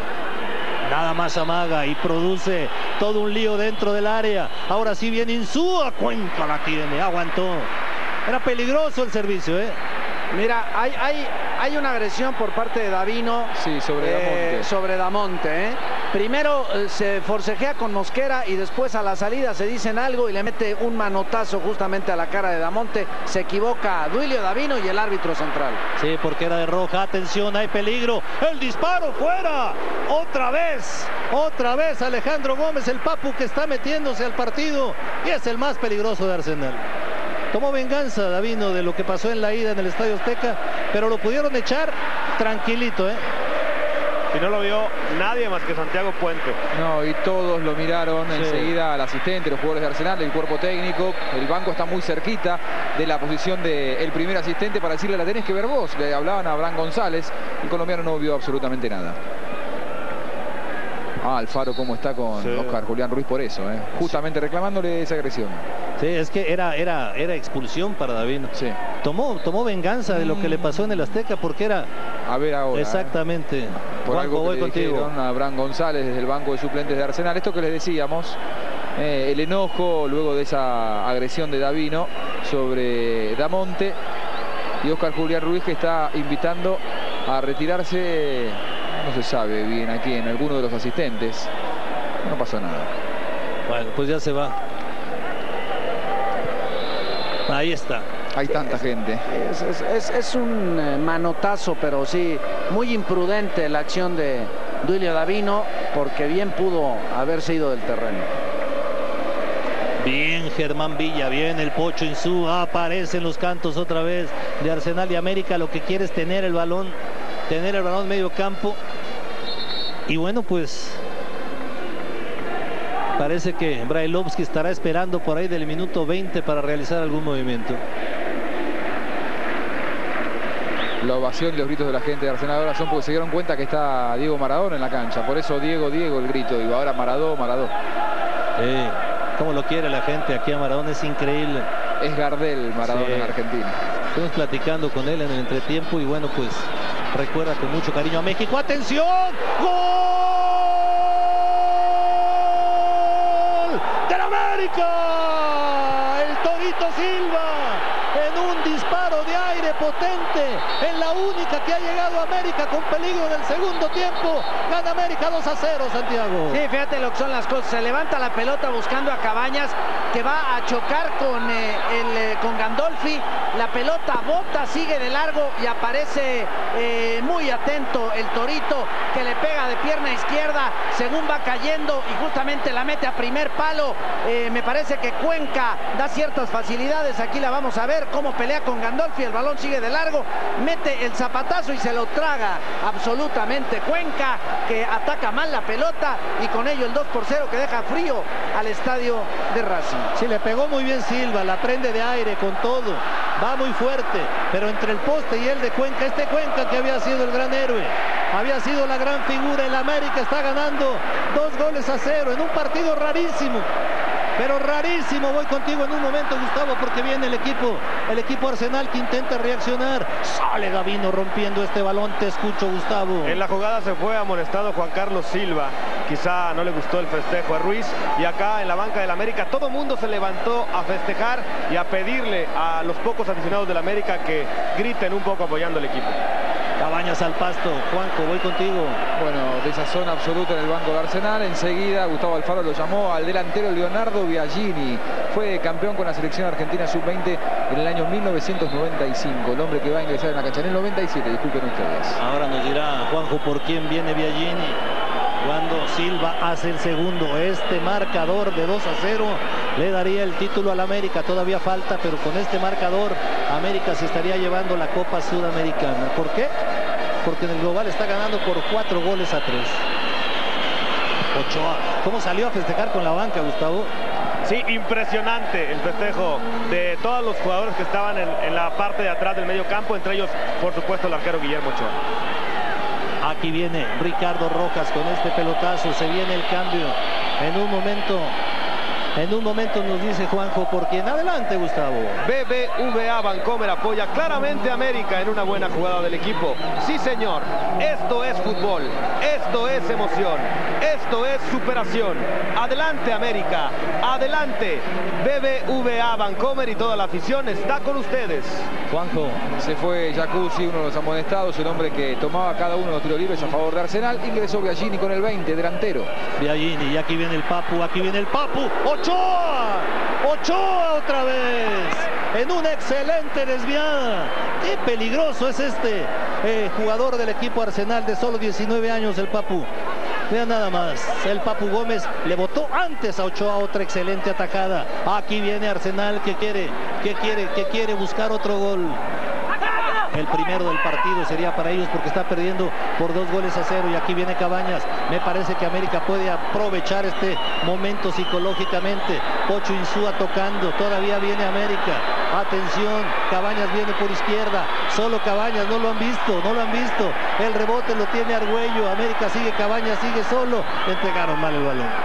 Speaker 3: amaga y produce todo un lío dentro del área. Ahora sí viene Insúa, Cuenca la tiene, aguantó. Era peligroso el servicio, ¿eh?
Speaker 6: Mira, hay una agresión por parte de Davino.
Speaker 4: Sí, sobre
Speaker 6: Damonte. Primero se forcejea con Mosquera y después a la salida se dicen algo y le mete un manotazo justamente a la cara de Damonte. Se equivoca Duilio Davino y el árbitro central.
Speaker 3: Sí, porque era de roja. Atención, hay peligro. El disparo fuera. Otra vez Alejandro Gómez, el Papu, que está metiéndose al partido y es el más peligroso de Arsenal. Tomó venganza Davino de lo que pasó en la ida en el Estadio Azteca, pero lo pudieron echar tranquilito, ¿eh?
Speaker 5: Y no lo vio nadie más que Santiago Puente.
Speaker 4: No, y todos lo miraron enseguida al asistente, los jugadores de Arsenal, el cuerpo técnico. El banco está muy cerquita de la posición del primer asistente para decirle: la tenés que ver vos. Le hablaban a Abraham González. El colombiano no vio absolutamente nada. Alfaro cómo está con Oscar Julián Ruiz por eso, justamente reclamándole esa agresión.
Speaker 3: Sí, es que era expulsión para Davino.
Speaker 4: Sí.
Speaker 3: Tomó venganza de lo que le pasó en el Azteca, porque era...
Speaker 4: A ver ahora.
Speaker 3: Exactamente.
Speaker 4: Por
Speaker 3: Juanjo,
Speaker 4: algo que
Speaker 3: voy contigo.
Speaker 4: A Abraham González desde el banco de suplentes de Arsenal. Esto que les decíamos, el enojo luego de esa agresión de Davino sobre Damonte, y Oscar Julián Ruiz, que está invitando a retirarse. No se sabe bien a quién, alguno de los asistentes. No pasó nada.
Speaker 3: Bueno, pues ya se va. Ahí está.
Speaker 4: Hay tanta gente.
Speaker 6: Es un manotazo, pero sí, muy imprudente la acción de Duilio Davino, porque bien pudo haberse ido del terreno.
Speaker 3: Bien Germán Villa, bien el Pocho Insúa, aparecen los cantos otra vez de Arsenal y América. Lo que quiere es tener el balón en medio campo. Y bueno, pues parece que Brailovsky estará esperando por ahí del minuto 20 para realizar algún movimiento.
Speaker 4: La ovación y los gritos de la gente de Arsenal ahora son porque se dieron cuenta que está Diego Maradona en la cancha. Por eso Diego el grito. Digo, ahora Maradó.
Speaker 3: Cómo lo quiere la gente aquí a Maradona, es increíble.
Speaker 4: Es Gardel Maradona en Argentina.
Speaker 3: Estuvimos platicando con él en el entretiempo y bueno, pues recuerda con mucho cariño a México. ¡Atención! ¡Gol del América! El Torito Silva en un disparo de aire potente, en la única que ha llegado a América con peligro en el segundo tiempo. Gana América 2-0, Santiago.
Speaker 6: Sí, fíjate lo que son las cosas. Se levanta la pelota buscando a Cabañas, que va a chocar con Gandolfi. La pelota bota, sigue de largo y aparece muy atento el Torito que le pega de pierna izquierda según va cayendo y justamente la mete a primer palo. Me parece que Cuenca da ciertas facilidades. Aquí la vamos a ver cómo pelea con Gandolfi. El balón sigue de largo, mete el zapatazo y se lo traga absolutamente Cuenca, que ataca mal la pelota y con ello el 2-0 que deja frío al estadio de Racing.
Speaker 3: Sí, le pegó muy bien Silva, la prende de aire con todo, va muy fuerte, pero entre el poste y el de Cuenca, este Cuenca que había sido el gran héroe, había sido la gran figura, el América está ganando 2-0 en un partido rarísimo. Pero rarísimo, voy contigo en un momento, Gustavo, porque viene el equipo Arsenal que intenta reaccionar. Sale Gavino rompiendo este balón, te escucho, Gustavo.
Speaker 5: En la jugada se fue amonestado Juan Carlos Silva, quizá no le gustó el festejo a Ruiz, y acá en la banca del América todo el mundo se levantó a festejar y a pedirle a los pocos aficionados del América que griten un poco apoyando al equipo.
Speaker 3: Cabañas al pasto, Juanjo, voy contigo.
Speaker 4: Bueno, desazón absoluta en el banco de Arsenal. Enseguida Gustavo Alfaro lo llamó al delantero Leonardo Biagini. Fue campeón con la selección argentina sub-20 en el año 1995. El hombre que va a ingresar en la cancha en el 97, disculpen ustedes.
Speaker 3: Ahora nos dirá Juanjo por quién viene Biagini. Cuando Silva hace el segundo, este marcador de 2-0 le daría el título al América. Todavía falta, pero con este marcador América se estaría llevando la Copa Sudamericana. ¿Por qué? Porque en el global está ganando por 4-3. Ochoa, ¿cómo salió a festejar con la banca, Gustavo?
Speaker 5: Sí, impresionante el festejo de todos los jugadores que estaban en la parte de atrás del medio campo, entre ellos, por supuesto, el arquero Guillermo Ochoa.
Speaker 3: Aquí viene Ricardo Rojas con este pelotazo, se viene el cambio. En un momento nos dice Juanjo por quién. Adelante, Gustavo.
Speaker 5: BBVA Bancomer apoya claramente a América en una buena jugada del equipo. Sí, señor, esto es fútbol, esto es emoción, esto es superación. Adelante, América, adelante. BBVA Bancomer y toda la afición está con ustedes.
Speaker 3: Juanjo.
Speaker 4: Se fue Jacuzzi, uno de los amonestados, el hombre que tomaba cada uno de los tiros libres a favor de Arsenal. Ingresó Biagini con el 20, delantero.
Speaker 3: Biagini, y aquí viene el Papu, ¡Ochoa! ¡Ochoa otra vez! En una excelente desviada. ¡Qué peligroso es este jugador del equipo Arsenal de solo 19 años, el Papu! Vean nada más, el Papu Gómez le botó antes a Ochoa, otra excelente atacada. Aquí viene Arsenal que quiere buscar otro gol. El primero del partido sería para ellos porque está perdiendo por 2-0 y aquí viene Cabañas. Me parece que América puede aprovechar este momento psicológicamente. Pocho Insúa tocando, todavía viene América. Atención, Cabañas viene por izquierda, solo Cabañas, no lo han visto. El rebote lo tiene Argüello, América sigue, Cabañas sigue solo. Le entregaron mal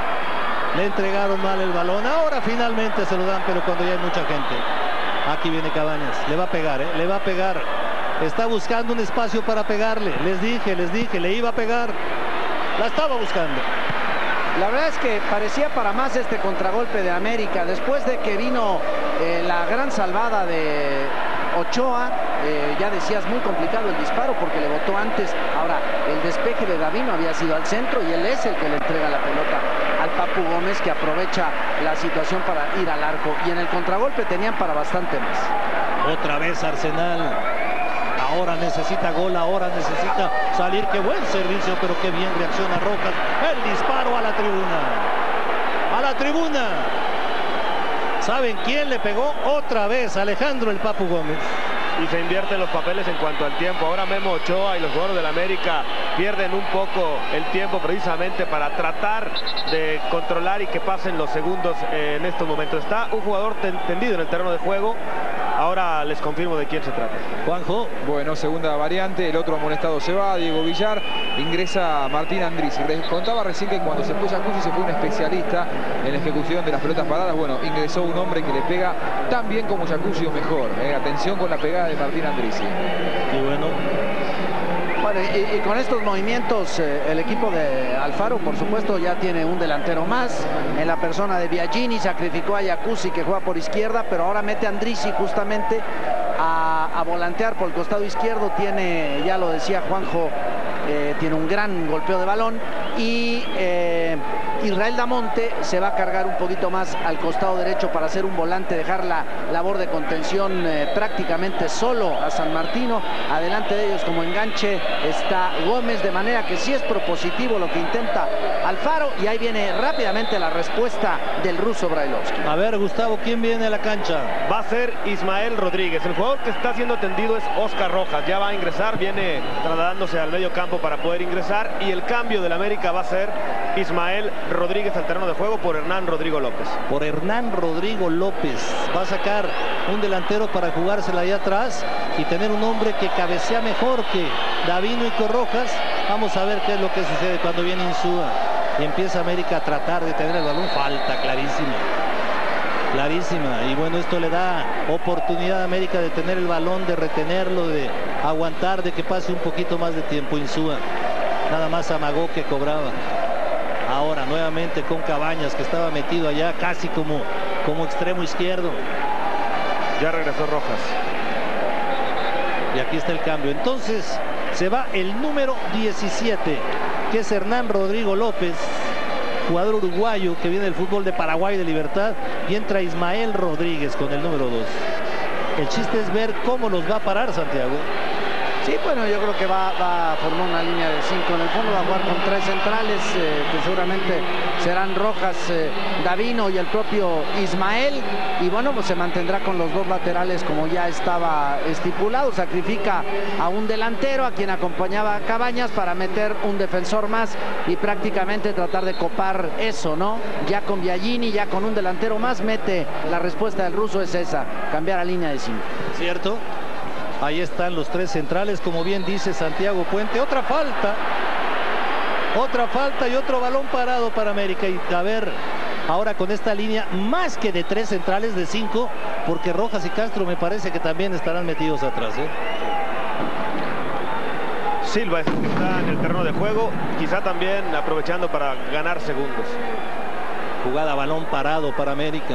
Speaker 3: el balón. Ahora finalmente se lo dan, pero cuando ya hay mucha gente. Aquí viene Cabañas, le va a pegar. Está buscando un espacio para pegarle. Les dije, le iba a pegar. La estaba buscando.
Speaker 6: La verdad es que parecía para más este contragolpe de América. Después de que vino la gran salvada de Ochoa, ya decías, muy complicado el disparo porque le botó antes. Ahora, el despeje de Gavino había sido al centro y él es el que le entrega la pelota al Papu Gómez, que aprovecha la situación para ir al arco. Y en el contragolpe tenían para bastante más.
Speaker 3: Otra vez Arsenal. Ahora necesita gol, ahora necesita salir. Qué buen servicio, pero qué bien reacciona Rojas. El disparo a la tribuna. ¿Saben quién le pegó? Otra vez Alejandro el Papu Gómez.
Speaker 5: Y se invierten los papeles en cuanto al tiempo. Ahora Memo Ochoa y los jugadores del América pierden un poco el tiempo precisamente para tratar de controlar y que pasen los segundos en estos momentos. Está un jugador tendido en el terreno de juego. Ahora les confirmo de quién se trata.
Speaker 4: Juanjo. Bueno, segunda variante, el otro amonestado se va, Diego Villar, ingresa Martín Andrisi. Les contaba recién que cuando se fue Jacuzzi se fue un especialista en la ejecución de las pelotas paradas. Bueno, ingresó un hombre que le pega tan bien como Jacuzzi o mejor. Atención con la pegada de Martín Andrisi.
Speaker 3: Y bueno,
Speaker 6: y con estos movimientos el equipo de Alfaro, por supuesto, ya tiene un delantero más en la persona de Biagini. Sacrificó a Jacuzzi, que juega por izquierda, pero ahora mete a Andrisi justamente a volantear por el costado izquierdo. Tiene, ya lo decía Juanjo, tiene un gran golpeo de balón y Israel Damonte se va a cargar un poquito más al costado derecho para hacer un volante, dejar la labor de contención prácticamente solo a San Martino. Adelante de ellos como enganche está Gómez, de manera que sí es propositivo lo que intenta Alfaro, y ahí viene rápidamente la respuesta del ruso Brailovsky.
Speaker 3: A ver, Gustavo, ¿quién viene a la cancha?
Speaker 5: Va a ser Ismael Rodríguez. El jugador que está siendo atendido es Oscar Rojas. Ya va a ingresar, viene trasladándose al medio campo para poder ingresar, y el cambio del América va a ser Ismael Rodríguez al terreno de juego por Hernán Rodrigo López.
Speaker 3: Por Hernán Rodrigo López. Va a sacar un delantero para jugársela allá atrás y tener un hombre que cabecea mejor que Davino y Corrojas. Vamos a ver qué es lo que sucede cuando viene Insúa y empieza América a tratar de tener el balón. Falta clarísima. Clarísima, y bueno, esto le da oportunidad a América de tener el balón, de retenerlo, de aguantar, de que pase un poquito más de tiempo. Insúa nada más amagó que cobraba. Ahora nuevamente con Cabañas, que estaba metido allá casi como extremo izquierdo.
Speaker 5: Ya regresó Rojas.
Speaker 3: Y aquí está el cambio. Entonces se va el número 17, que es Hernán Rodrigo López, jugador uruguayo que viene del fútbol de Paraguay de Libertad, y entra Ismael Rodríguez con el número 2. El chiste es ver cómo los va a parar Santiago.
Speaker 6: Sí, bueno, yo creo que va a formar una línea de 5. En el fondo va a jugar con 3 centrales, que seguramente serán Rojas, Davino y el propio Ismael. Y bueno, pues se mantendrá con los 2 laterales como ya estaba estipulado. Sacrifica a un delantero, a quien acompañaba a Cabañas, para meter un defensor más y prácticamente tratar de copar eso, ¿no? Ya con Biagini, ya con un delantero más, mete la respuesta del ruso es esa, cambiar a línea de 5.
Speaker 3: ¿Cierto? Ahí están los 3 centrales, como bien dice Santiago Puente. Otra falta y otro balón parado para América. Y a ver, ahora con esta línea, más que de 3 centrales, de 5, porque Rojas y Castro me parece que también estarán metidos atrás, ¿eh?
Speaker 5: Silva es el que está en el terreno de juego, quizá también aprovechando para ganar segundos.
Speaker 3: Jugada balón parado para América.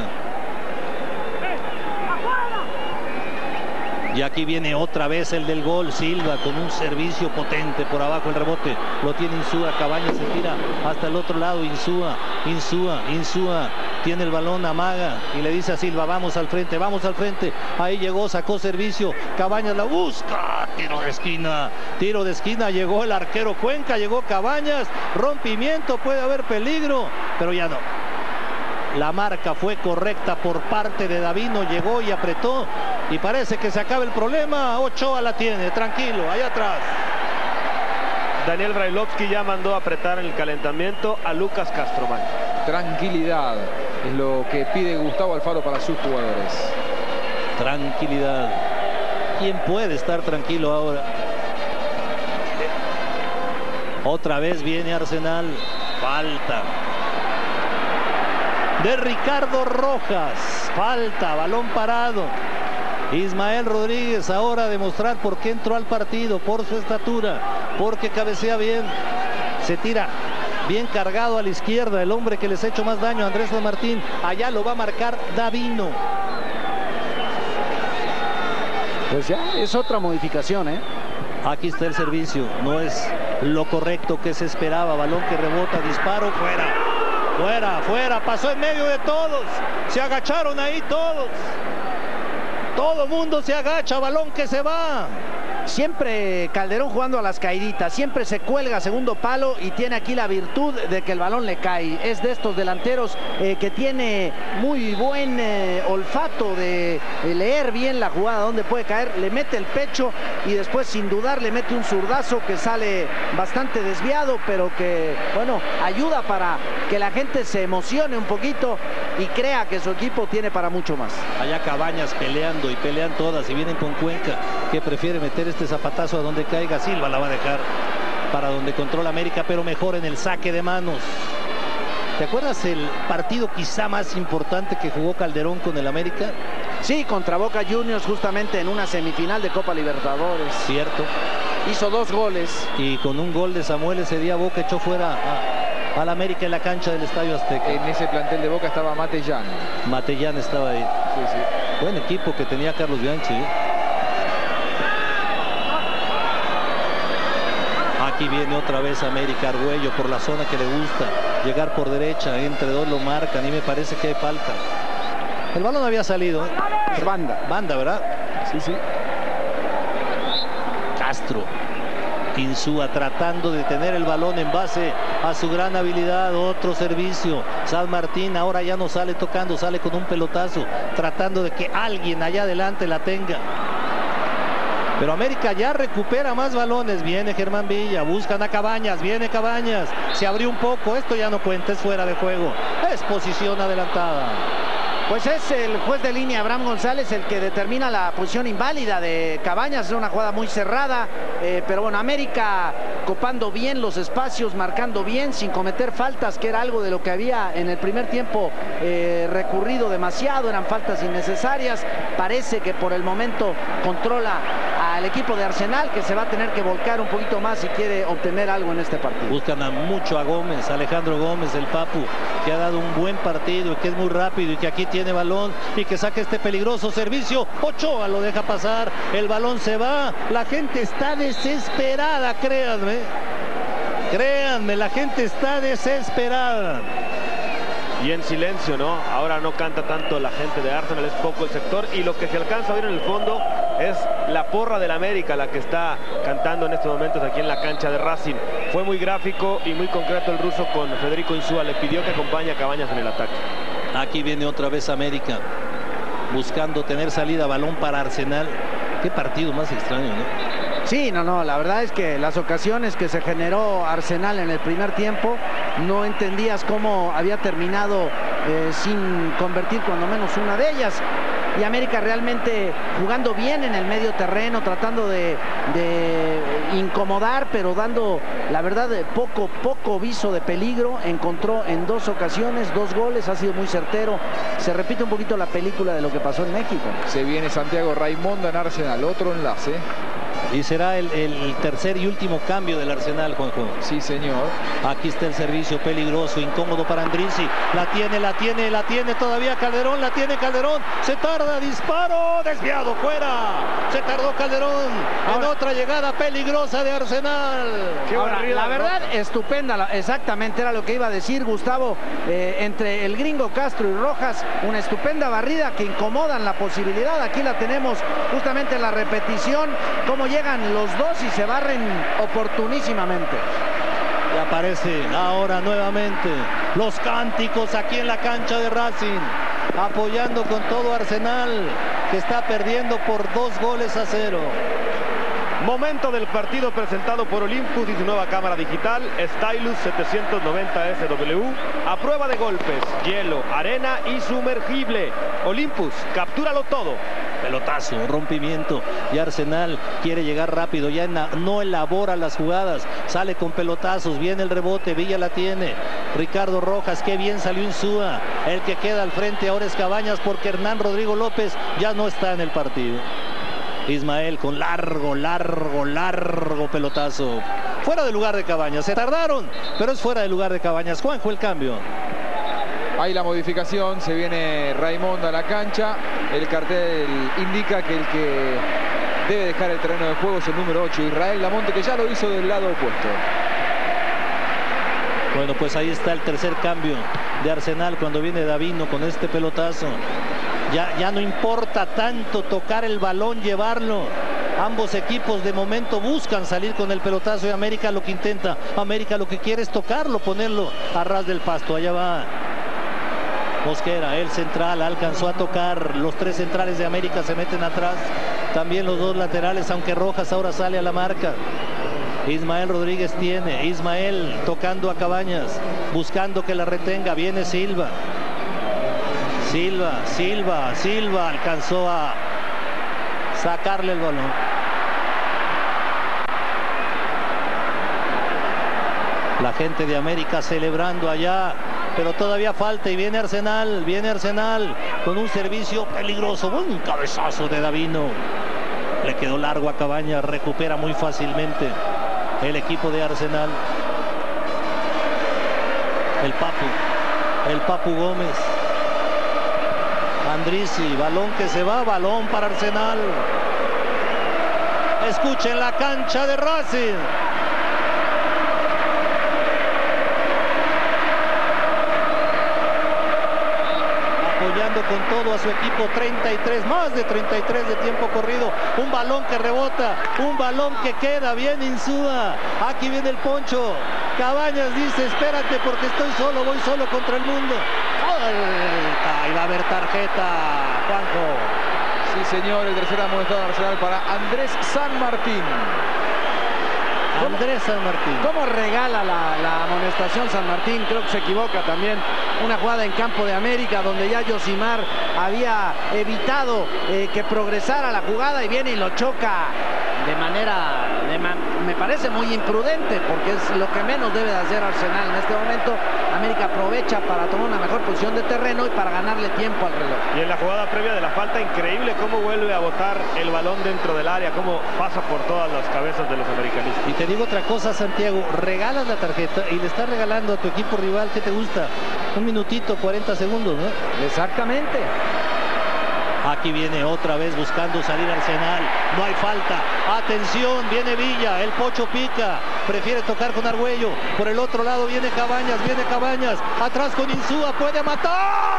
Speaker 3: Y aquí viene otra vez el del gol, Silva, con un servicio potente por abajo. El rebote lo tiene Insúa, Cabañas se tira hasta el otro lado. Insúa tiene el balón, amaga y le dice a Silva, vamos al frente, vamos al frente. Ahí llegó, sacó servicio, Cabañas la busca, tiro de esquina, llegó el arquero Cuenca, llegó Cabañas, rompimiento, puede haber peligro, pero ya no. La marca fue correcta por parte de Davino, llegó y apretó, y parece que se acaba el problema. Ochoa la tiene, tranquilo, allá atrás.
Speaker 5: Daniel Brailovsky ya mandó a apretar en el calentamiento a Lucas Castromán.
Speaker 4: Tranquilidad es lo que pide Gustavo Alfaro para sus jugadores.
Speaker 3: Tranquilidad. ¿Quién puede estar tranquilo ahora? Otra vez viene Arsenal. Falta de Ricardo Rojas. Falta, balón parado. Ismael Rodríguez ahora a demostrar por qué entró al partido, por su estatura, porque cabecea bien, se tira bien cargado a la izquierda, el hombre que les ha hecho más daño, Andrés San Martín. Allá lo va a marcar Davino.
Speaker 6: Pues ya es otra modificación, ¿eh?
Speaker 3: Aquí está el servicio, no es lo correcto que se esperaba. Balón que rebota, disparo, fuera, pasó en medio de todos, se agacharon ahí todos. Todo mundo se agacha, balón que se va.
Speaker 6: Siempre Calderón jugando a las caíditas, siempre se cuelga segundo palo y tiene aquí la virtud de que el balón le cae. Es de estos delanteros que tiene muy buen olfato de leer bien la jugada donde puede caer, le mete el pecho y después sin dudar le mete un zurdazo que sale bastante desviado, pero que bueno, ayuda para que la gente se emocione un poquito y crea que su equipo tiene para mucho más.
Speaker 3: Allá Cabañas peleando y pelean todas y vienen con Cuenca, que prefiere meter este zapatazo a donde caiga. Silva la va a dejar para donde controla América, pero mejor en el saque de manos. ¿Te acuerdas el partido quizá más importante que jugó Calderón con el América?
Speaker 6: Sí, contra Boca Juniors, justamente en una semifinal de Copa Libertadores.
Speaker 3: Cierto.
Speaker 6: Hizo 2 goles.
Speaker 3: Y con un gol de Samuel ese día Boca echó fuera al América en la cancha del Estadio Azteca.
Speaker 4: En ese plantel de Boca estaba Matellán.
Speaker 3: Matellán estaba ahí.
Speaker 4: Sí.
Speaker 3: Buen equipo que tenía Carlos Bianchi. Aquí viene otra vez América. Argüello por la zona que le gusta. Llegar por derecha, entre dos lo marcan y me parece que hay falta. El balón había salido.
Speaker 6: Es banda.
Speaker 3: Banda, ¿verdad?
Speaker 4: Sí, sí.
Speaker 3: Castro. Insúa tratando de tener el balón en base a su gran habilidad. Otro servicio. San Martín ahora ya no sale tocando, sale con un pelotazo, tratando de que alguien allá adelante la tenga. Pero América ya recupera más balones. Viene Germán Villa, buscan a Cabañas, viene Cabañas, se abrió un poco, esto ya no cuenta, es fuera de juego, es posición adelantada.
Speaker 6: Pues es el juez de línea, Abraham González, el que determina la posición inválida de Cabañas. Es una jugada muy cerrada, pero bueno, América copando bien los espacios, marcando bien, sin cometer faltas, que era algo de lo que había en el primer tiempo recurrido demasiado, eran faltas innecesarias. Parece que por el momento controla al equipo de Arsenal, que se va a tener que volcar un poquito más si quiere obtener algo en este partido.
Speaker 3: Buscan mucho a Gómez, Alejandro Gómez, el Papu, que ha dado un buen partido y que es muy rápido y que aquí tiene balón y que saque este peligroso servicio. Ochoa lo deja pasar, el balón se va, la gente está desesperada, créanme, la gente está desesperada.
Speaker 5: Y en silencio, ¿no? Ahora no canta tanto la gente de Arsenal, es poco el sector, y lo que se alcanza a ver en el fondo es la porra del América, la que está cantando en estos momentos aquí en la cancha de Racing. Fue muy gráfico y muy concreto el ruso con Federico Insúa, le pidió que acompañe a Cabañas en el ataque.
Speaker 3: Aquí viene otra vez América, buscando tener salida, balón para Arsenal. Qué partido más extraño, ¿no?
Speaker 6: Sí, no, la verdad es que las ocasiones que se generó Arsenal en el primer tiempo, no entendías cómo había terminado sin convertir cuando menos una de ellas. Y América realmente jugando bien en el medio terreno, tratando de incomodar, pero dando, la verdad, poco viso de peligro. Encontró en 2 ocasiones 2 goles, ha sido muy certero. Se repite un poquito la película de lo que pasó en México.
Speaker 4: Se viene Santiago Raimonda en Arsenal, otro enlace.
Speaker 3: Y será el tercer y último cambio del Arsenal, Juanjo.
Speaker 4: Sí, señor.
Speaker 3: Aquí está el servicio peligroso, incómodo para Andrisi. La tiene todavía Calderón, la tiene Calderón. Se tarda, disparo, desviado, fuera. Se tardó Calderón en otra llegada peligrosa de Arsenal.
Speaker 6: Ahora, la verdad, estupenda, exactamente era lo que iba a decir Gustavo. Entre el gringo Castro y Rojas, una estupenda barrida que incomodan la posibilidad. Aquí la tenemos justamente en la repetición, cómo llegan los dos y se barren oportunísimamente.
Speaker 3: Y aparece ahora nuevamente los cánticos aquí en la cancha de Racing, apoyando con todo Arsenal, que está perdiendo por 2-0.
Speaker 5: Momento del partido presentado por Olympus y su nueva cámara digital Stylus 790 SW, a prueba de golpes, hielo, arena y sumergible. Olympus, captúralo todo.
Speaker 3: Pelotazo, rompimiento, y Arsenal quiere llegar rápido, ya no elabora las jugadas, sale con pelotazos, viene el rebote, Villa la tiene, Ricardo Rojas, qué bien salió Insúa, el que queda al frente ahora es Cabañas, porque Hernán Rodrigo López ya no está en el partido. Ismael con largo pelotazo, fuera de lugar de Cabañas, se tardaron, pero es fuera de lugar de Cabañas. Juanjo, el cambio.
Speaker 4: Hay la modificación, se viene Raimonda a la cancha, el cartel indica que el que debe dejar el terreno de juego es el número 8, Israel Lamonte, que ya lo hizo del lado opuesto.
Speaker 3: Bueno, pues ahí está el tercer cambio de Arsenal cuando viene Davino con este pelotazo. Ya no importa tanto tocar el balón, llevarlo. Ambos equipos de momento buscan salir con el pelotazo y América lo que intenta, América lo que quiere es tocarlo, ponerlo a ras del pasto. Allá va Mosquera, el central, alcanzó a tocar. Los 3 centrales de América se meten atrás. También los 2 laterales, aunque Rojas ahora sale a la marca. Ismael Rodríguez tiene. Ismael tocando a Cabañas, buscando que la retenga. Viene Silva. Silva alcanzó a sacarle el balón. La gente de América celebrando allá, pero todavía falta y viene Arsenal con un servicio peligroso, un cabezazo de Davino. Le quedó largo a Cabañas, recupera muy fácilmente el equipo de Arsenal. El Papu Gómez. Andrisi, balón que se va, balón para Arsenal. Escuchen la cancha de Racing. jugando con todo a su equipo. 33, más de 33 de tiempo corrido. Un balón que rebota, un balón que queda bien Insúa. Aquí viene el Poncho. Cabañas dice, espérate porque estoy solo, voy solo contra el mundo. ¡Falta! Y va a haber tarjeta, Juanjo.
Speaker 4: Sí, señor, el tercer amonestado de Arsenal para Andrés San Martín.
Speaker 3: Andrés San Martín.
Speaker 6: ¿Cómo regala la amonestación San Martín? Creo que se equivoca también. Una jugada en campo de América donde ya Yosimar había evitado que progresara la jugada y viene y lo choca de manera, me parece muy imprudente, porque es lo que menos debe de hacer Arsenal en este momento. América aprovecha para tomar una mejor posición de terreno y para ganarle tiempo al reloj.
Speaker 5: Y en la jugada previa de la falta, increíble cómo vuelve a botar el balón dentro del área, cómo pasa por todas las cabezas de los americanistas.
Speaker 3: Y te digo otra cosa, Santiago, regalas la tarjeta y le estás regalando a tu equipo rival, ¿qué te gusta? Un minutito, 40 segundos, ¿no?
Speaker 6: Exactamente.
Speaker 3: Aquí viene otra vez buscando salir Arsenal. No hay falta. Atención, viene Villa. El Pocho pica. Prefiere tocar con Argüello. Por el otro lado viene Cabañas. Atrás con Insúa. Puede matar.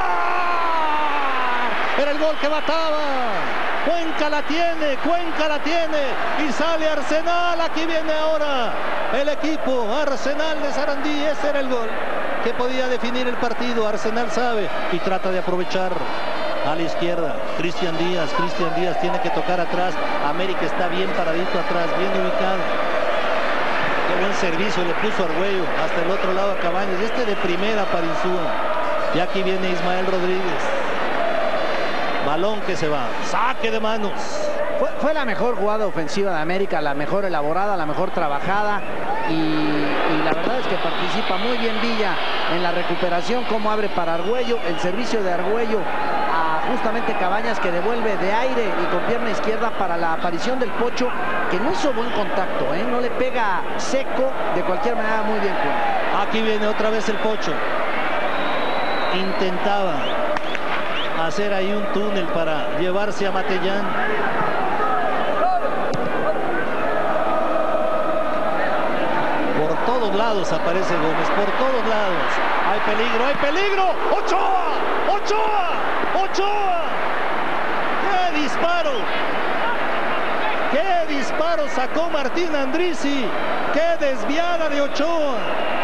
Speaker 3: Era el gol que mataba. Cuenca la tiene. Y sale Arsenal. Aquí viene ahora el equipo Arsenal de Sarandí. Ese era el gol que podía definir el partido. Arsenal sabe y trata de aprovechar. A la izquierda, Cristian Díaz tiene que tocar atrás. América está bien paradito atrás, bien ubicado. Qué buen servicio le puso Argüello. Hasta el otro lado a Cabañas. Este de primera para Insúa. Y aquí viene Ismael Rodríguez. Balón que se va. Saque de manos.
Speaker 6: Fue la mejor jugada ofensiva de América, la mejor elaborada, la mejor trabajada. Y la verdad es que participa muy bien Villa en la recuperación, como abre para Argüello, el servicio de Argüello a justamente Cabañas, que devuelve de aire y con pierna izquierda para la aparición del Pocho, que no hizo buen contacto, no le pega seco, de cualquier manera muy bien.
Speaker 3: Aquí viene otra vez el Pocho. Intentaba hacer ahí un túnel para llevarse a Matellán. Por todos lados aparece Gómez, por todos lados. Hay peligro. ¡Ochoa! ¡Qué disparo sacó Martín Andrisi! ¡Qué desviada de Ochoa!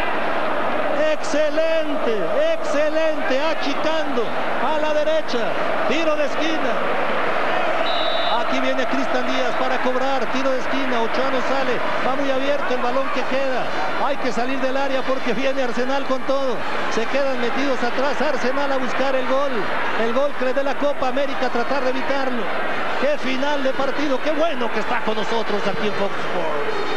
Speaker 3: Excelente, achicando a la derecha, tiro de esquina. Aquí viene Cristian Díaz para cobrar, tiro de esquina, Ochoa no sale, va muy abierto el balón que queda. Hay que salir del área porque viene Arsenal con todo. Se quedan metidos atrás, Arsenal a buscar el gol que le dé la Copa América, a tratar de evitarlo. Qué final de partido, qué bueno que está con nosotros aquí en Fox Sports.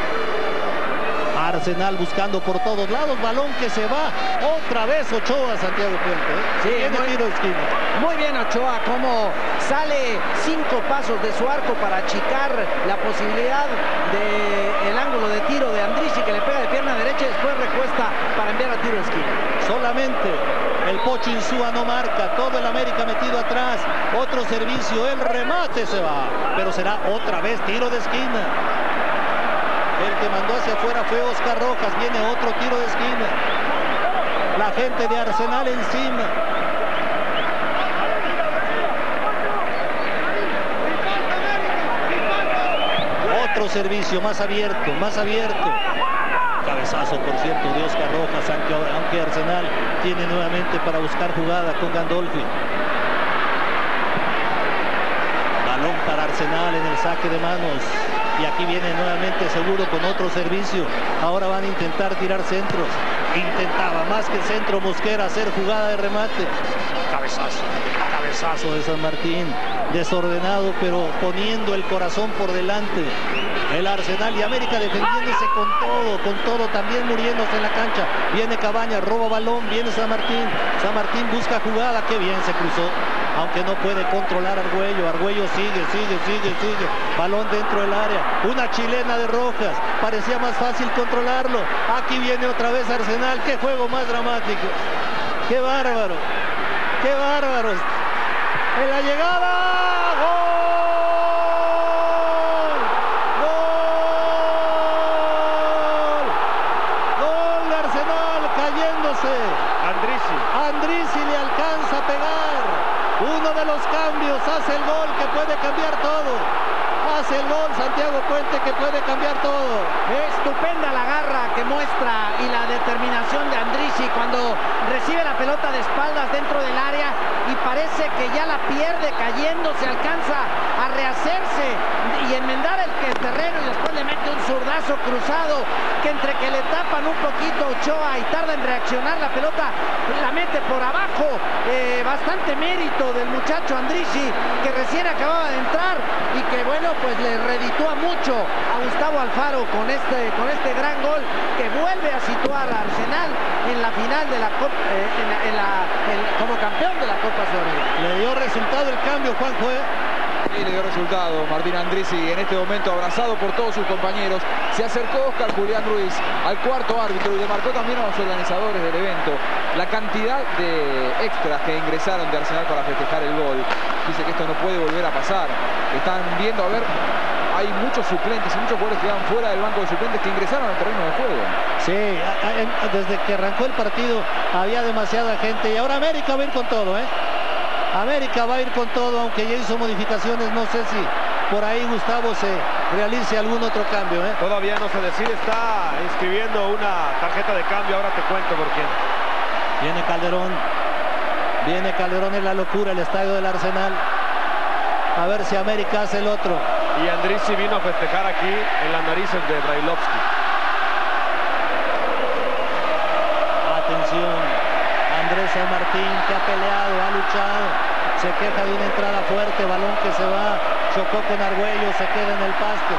Speaker 3: Arsenal buscando por todos lados, balón que se va, otra vez Ochoa, Santiago Puente.
Speaker 6: Sí,
Speaker 3: viene tiro de esquina.
Speaker 6: Muy bien Ochoa, como sale 5 pasos de su arco para achicar la posibilidad del ángulo de tiro de Andrisi, que le pega de pierna derecha y después recuesta para enviar a tiro de esquina.
Speaker 3: Solamente el Pocho Insúa no marca, todo el América metido atrás, otro servicio, el remate se va, pero será otra vez tiro de esquina. El que mandó hacia afuera fue Oscar Rojas. Viene otro tiro de esquina. La gente de Arsenal encima. Otro servicio más abierto. Cabezazo, por cierto, de Oscar Rojas, aunque Arsenal tiene nuevamente para buscar jugada con Gandolfi. Balón para Arsenal en el saque de manos. Y aquí viene nuevamente Seguro con otro servicio. Ahora van a intentar tirar centros. Intentaba más que centro Mosquera hacer jugada de remate. Cabezazo de San Martín. Desordenado, pero poniendo el corazón por delante. El Arsenal y América defendiéndose con todo, también muriéndose en la cancha. Viene Cabañas, roba balón, viene San Martín. San Martín busca jugada, qué bien se cruzó. Aunque no puede controlar Argüello. Argüello sigue. Balón dentro del área. Una chilena de Rojas. Parecía más fácil controlarlo. Aquí viene otra vez Arsenal. Qué juego más dramático. Qué bárbaro. Qué bárbaros. En la llegada. Gol de Arsenal cayéndose. Andrisi le alcanza a pegar.
Speaker 6: Ochoa y tarda en reaccionar, la pelota la mete por abajo, bastante mérito del muchacho Andrizi, que recién acababa de entrar y que bueno, pues le reditúa mucho a Gustavo Alfaro con este gran gol que vuelve a situar a Arsenal en la final de la Copa, como campeón de la Copa Sudamericana.
Speaker 3: Le dio resultado el cambio, Juanjo.
Speaker 4: Y le dio resultado Martín Andrizi, en este momento abrazado por todos sus compañeros. Se acercó Oscar Julián Ruiz al cuarto árbitro y le marcó también a los organizadores del evento la cantidad de extras que ingresaron de Arsenal para festejar el gol. Dice que esto no puede volver a pasar. Están viendo, a ver, hay muchos suplentes y muchos jugadores que quedan fuera del banco de suplentes que ingresaron al terreno de juego.
Speaker 3: Sí, desde que arrancó el partido había demasiada gente y ahora América va a ir con todo, América va a ir con todo, aunque ya hizo modificaciones. No sé si por ahí, Gustavo, se realice algún otro cambio.
Speaker 5: Todavía no se decide, está inscribiendo una tarjeta de cambio, ahora te cuento por quién.
Speaker 3: Viene Calderón, es la locura el estadio del Arsenal. A ver si América hace el otro.
Speaker 5: Y Andrizi vino a festejar aquí en las narices de Brailovsky.
Speaker 3: Atención. Andrés San Martín, que ha peleado, ha luchado, se queja de una entrada fuerte, balón que se va, chocó con Argüello, se queda en el pasto.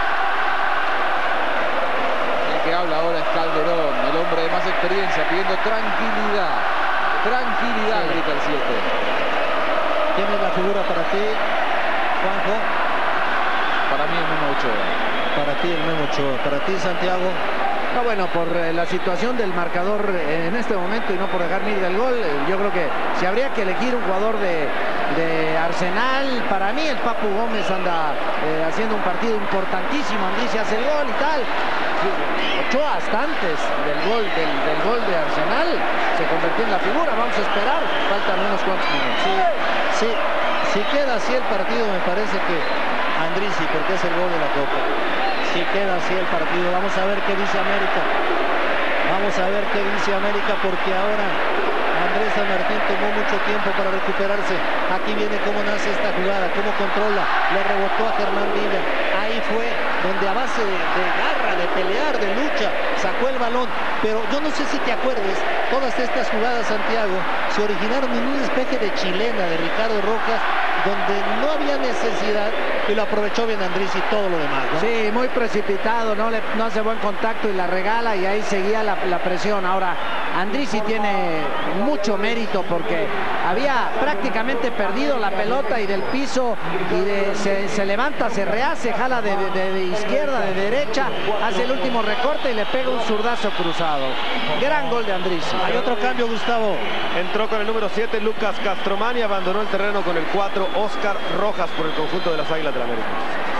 Speaker 4: El que habla ahora es Calderón, el hombre de más experiencia, pidiendo tranquilidad. Tranquilidad, sí. Grita el 7.
Speaker 3: ¿Quién es la figura para ti, Juanjo?
Speaker 4: Para mí el Memo Ochoa.
Speaker 3: Para ti el Memo Ochoa. Para ti, Santiago.
Speaker 6: No, bueno, por la situación del marcador en este momento y no por dejar ir del gol, yo creo que si habría que elegir un jugador de Arsenal, para mí el Papu Gómez anda haciendo un partido importantísimo. Andrizi hace el gol y tal. Ochoa hasta antes del gol de Arsenal se convirtió en la figura. Vamos a esperar, faltan unos cuantos minutos.
Speaker 3: Sí, si queda así el partido, me parece que Andrizi, porque es el gol de la Copa. Si queda así el partido, vamos a ver qué dice América. Vamos a ver qué dice América, porque ahora Andrés San Martín tomó mucho tiempo para recuperarse. Aquí viene cómo nace esta jugada, cómo controla, le rebotó a Germán Villa. Ahí fue donde a base de garra, de pelear, de lucha, sacó el balón. Pero yo no sé si te acuerdes, todas estas jugadas, Santiago, se originaron en un espeje de chilena de Ricardo Rojas, donde no había necesidad, y lo aprovechó bien Andrizi y todo lo demás, ¿no?
Speaker 6: Sí, muy precipitado, no hace buen contacto y la regala, y ahí seguía la presión. Ahora, Andrizi tiene mucho mérito porque había prácticamente perdido la pelota y del piso, y se levanta, se rehace, jala de izquierda, de derecha, hace el último recorte y le pega un zurdazo cruzado. Gran gol de Andrizi.
Speaker 3: Hay otro cambio, Gustavo.
Speaker 5: Entró con el número 7 Lucas Castromán y abandonó el terreno con el 4 Oscar Rojas por el conjunto de las Águilas del América.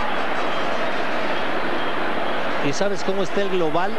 Speaker 3: ¿Y sabes cómo está el global?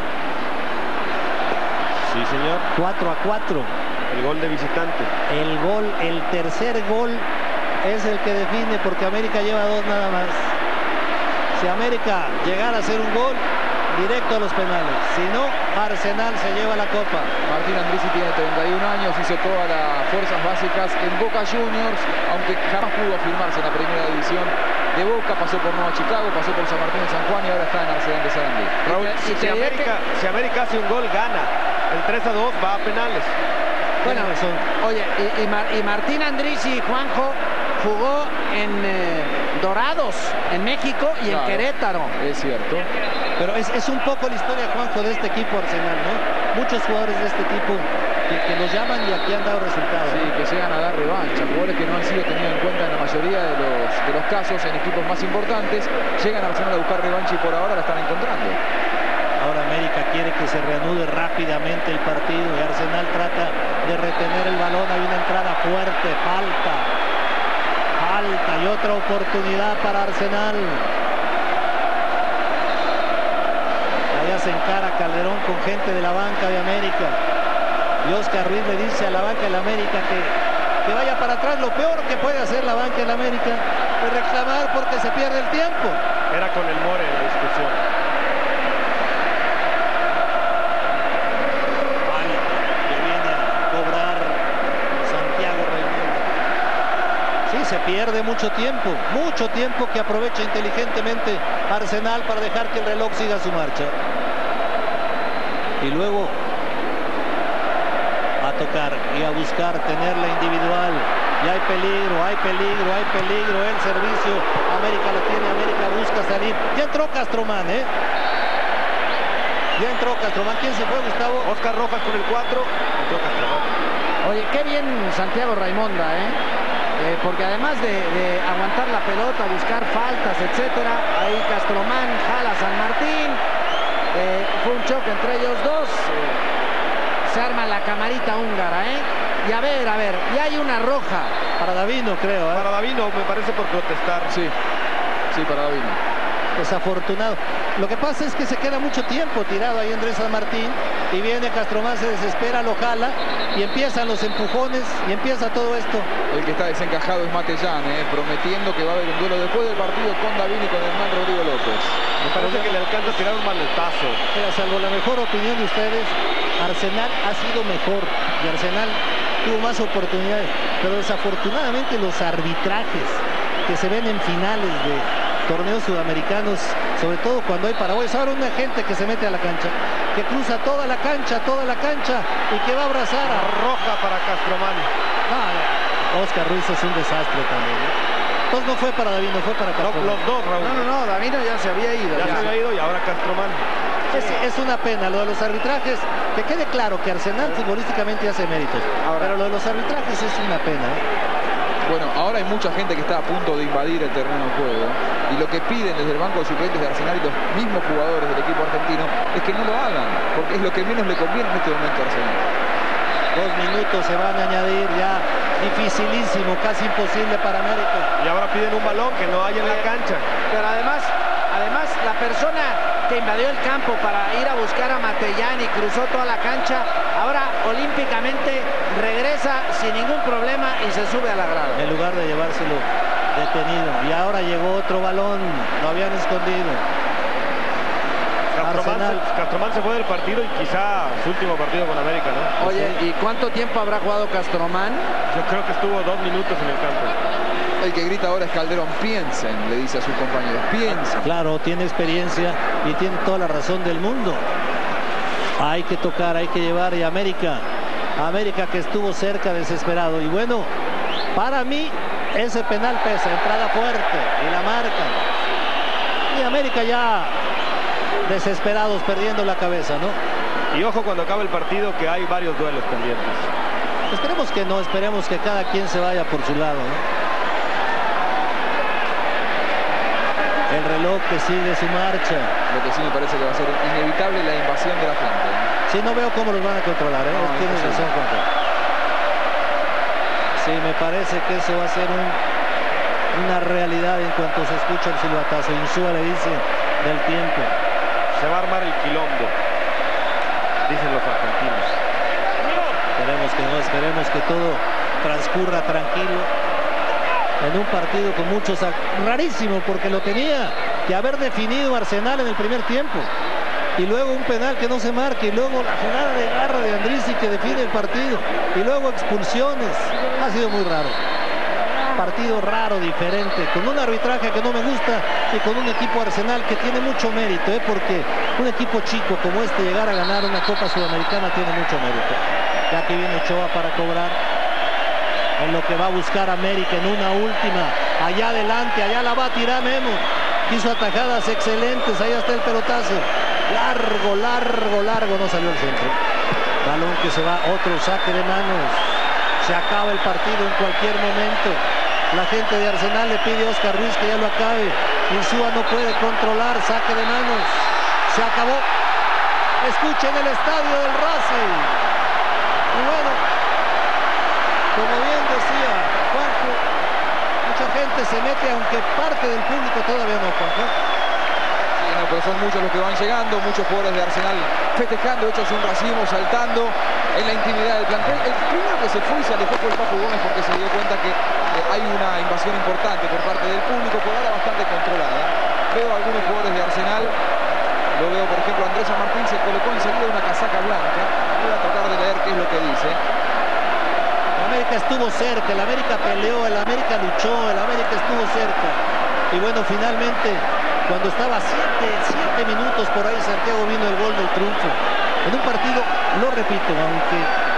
Speaker 5: Sí, señor.
Speaker 3: 4-4.
Speaker 5: El gol de visitante.
Speaker 3: El tercer gol es el que define, porque América lleva 2 nada más. Si América llegara a hacer un gol, directo a los penales. Si no, Arsenal se lleva la Copa.
Speaker 4: Martín Andrizi tiene 31 años, hizo todas las fuerzas básicas en Boca Juniors, aunque jamás pudo afirmarse en la primera división de Boca. Pasó por Nueva Chicago, pasó por San Martín de San Juan y ahora está en Arsenal de Sarandí.
Speaker 5: Raúl, si América hace un gol, gana. El 3-2 va a penales.
Speaker 6: Bueno, oye, y Martín Andrizi, Juanjo, jugó en Dorados, en México, y en Querétaro.
Speaker 4: Es cierto.
Speaker 3: Pero es un poco la historia, Juanjo, de este equipo Arsenal, ¿no? Muchos jugadores de este tipo que los llaman y aquí han dado resultados.
Speaker 4: Sí, que llegan a dar revancha. Jugadores que no han sido tenidos en cuenta en la mayoría de los casos en equipos más importantes. Llegan a Arsenal a buscar revancha y por ahora la están encontrando.
Speaker 3: Ahora América quiere que se reanude rápidamente el partido y Arsenal trata de retener el balón. Hay una entrada fuerte, falta y otra oportunidad para Arsenal. Allá se encara Calderón con gente de la banca de América y Oscar Ruiz le dice a la banca de la América que vaya para atrás. Lo peor que puede hacer la banca de la América es reclamar porque se pierde el tiempo.
Speaker 5: Era con el More la discusión.
Speaker 3: Se pierde mucho tiempo que aprovecha inteligentemente Arsenal para dejar que el reloj siga su marcha. Y luego tocar y a buscar tenerla individual. Y hay peligro, hay peligro, hay peligro. El servicio, América lo tiene, América busca salir. Ya entró Castromán, ¿eh? Ya entró Castromán. ¿Quién se fue, Gustavo?
Speaker 5: Oscar Rojas con el 4. Entró Castromán.
Speaker 6: Oye, qué bien Santiago Raimonda, porque además de aguantar la pelota, buscar faltas, etcétera, ahí Castromán jala a San Martín. Fue un choque entre ellos dos. Se arma la camarita húngara, y a ver, y hay una roja
Speaker 3: para Davino, creo,
Speaker 5: Para Davino, me parece, por protestar.
Speaker 4: Sí, para Davino.
Speaker 3: Desafortunado. Lo que pasa es que se queda mucho tiempo tirado ahí Andrés San Martín y viene Castromán, se desespera, lo jala y empiezan los empujones y empieza todo esto.
Speaker 4: El que está desencajado es Matellán, prometiendo que va a haber un duelo después del partido con Davino y con Hernán Rodrigo López.
Speaker 5: Me parece que le alcanza a tirar un manetazo.
Speaker 3: Mira, salvo la mejor opinión de ustedes, Arsenal ha sido mejor y Arsenal tuvo más oportunidades, pero desafortunadamente los arbitrajes que se ven en finales de torneos sudamericanos, sobre todo cuando hay paraguayos. Ahora una gente que se mete a la cancha, que cruza toda la cancha y que va a abrazar a
Speaker 5: roja para Castromán.
Speaker 3: Oscar Ruiz es un desastre también. Entonces no fue para Davino, fue para Castromán.
Speaker 5: Los dos, Raúl.
Speaker 6: No, Davino ya se había ido.
Speaker 5: Ya se había ido y ahora Castromán.
Speaker 3: Es una pena lo de los arbitrajes. Que quede claro que Arsenal futbolísticamente hace méritos, pero lo de los arbitrajes es una pena.
Speaker 4: Bueno, ahora hay mucha gente que está a punto de invadir el terreno de juego y lo que piden desde el banco de suplentes de Arsenal y los mismos jugadores del equipo argentino es que no lo hagan, porque es lo que menos le conviene en este momento a Arsenal.
Speaker 3: 2 minutos se van a añadir, ya dificilísimo, casi imposible para América.
Speaker 5: Y ahora piden un balón que no hay en la cancha.
Speaker 6: Pero además la persona que invadió el campo para ir a buscar a Matellán y cruzó toda la cancha, ahora olímpicamente regresa sin ningún problema y se sube a la grada.
Speaker 3: En lugar de llevárselo detenido. Y ahora llegó otro balón, lo habían escondido.
Speaker 5: Castromán se fue del partido y quizá su último partido con América, ¿no?
Speaker 6: Oye, ¿y cuánto tiempo habrá jugado Castromán?
Speaker 5: Yo creo que estuvo 2 minutos en el campo.
Speaker 4: El que grita ahora es Calderón. Piensen, le dice a sus compañeros, piensen.
Speaker 3: Claro, tiene experiencia y tiene toda la razón del mundo. Hay que tocar, hay que llevar. Y América que estuvo cerca, desesperado. Y bueno, para mí ese penal pesa, entrada fuerte y la marca. Y América ya desesperados, perdiendo la cabeza, ¿no?
Speaker 5: Y ojo cuando acabe el partido que hay varios duelos pendientes.
Speaker 3: Esperemos que no, esperemos que cada quien se vaya por su lado, ¿no? El reloj que sigue su marcha.
Speaker 4: Lo que sí me parece que va a ser inevitable la invasión de la gente.
Speaker 3: Sí, no veo cómo los van a controlar, ¿eh?
Speaker 4: No,
Speaker 3: tienes razón, Juanjo. Sí, me parece que eso va a ser una realidad en cuanto se escucha el silbatazo. Insúa le dice del tiempo.
Speaker 5: Se va a armar el quilombo, dicen los argentinos.
Speaker 3: Esperemos que no, esperemos que todo transcurra tranquilo. En un partido con muchos... Rarísimo, porque lo tenía que haber definido Arsenal en el primer tiempo. Y luego un penal que no se marca. Y luego la jugada de garra de Andrisi que define el partido. Y luego expulsiones. Ha sido muy raro. Partido raro, diferente. Con un arbitraje que no me gusta. Y con un equipo Arsenal que tiene mucho mérito. Porque un equipo chico como este llegar a ganar una Copa Sudamericana tiene mucho mérito. Ya que viene Ochoa para cobrar. En lo que va a buscar América en una última, allá adelante, allá la va a tirar Memo, hizo atajadas excelentes, ahí está el pelotazo, largo, no salió al centro, balón que se va, otro saque de manos, se acaba el partido en cualquier momento, la gente de Arsenal le pide a Oscar Ruiz que ya lo acabe, Insúa no puede controlar, saque de manos, se acabó, escuchen el estadio del Racing, y bueno, como bien decía Juanjo, mucha gente se mete, aunque parte del público todavía no, Juanjo.
Speaker 4: Sí, no, pero son muchos los que van llegando, muchos jugadores de Arsenal festejando, hechos un racimo, saltando en la intimidad del plantel. El primero que se fue y se alejó fue el Papu Gómez porque se dio cuenta que hay una invasión importante por parte del público, por ahora bastante controlada. Veo algunos jugadores de Arsenal, lo veo por ejemplo Andrés San Martín, se colocó enseguida una casaca blanca. Voy a tratar de leer qué es lo que dice.
Speaker 3: América estuvo cerca, el América peleó, el América luchó, el América estuvo cerca. Y bueno, finalmente, cuando estaba 7 minutos por ahí, Santiago vino el gol del triunfo. En un partido, lo repito, aunque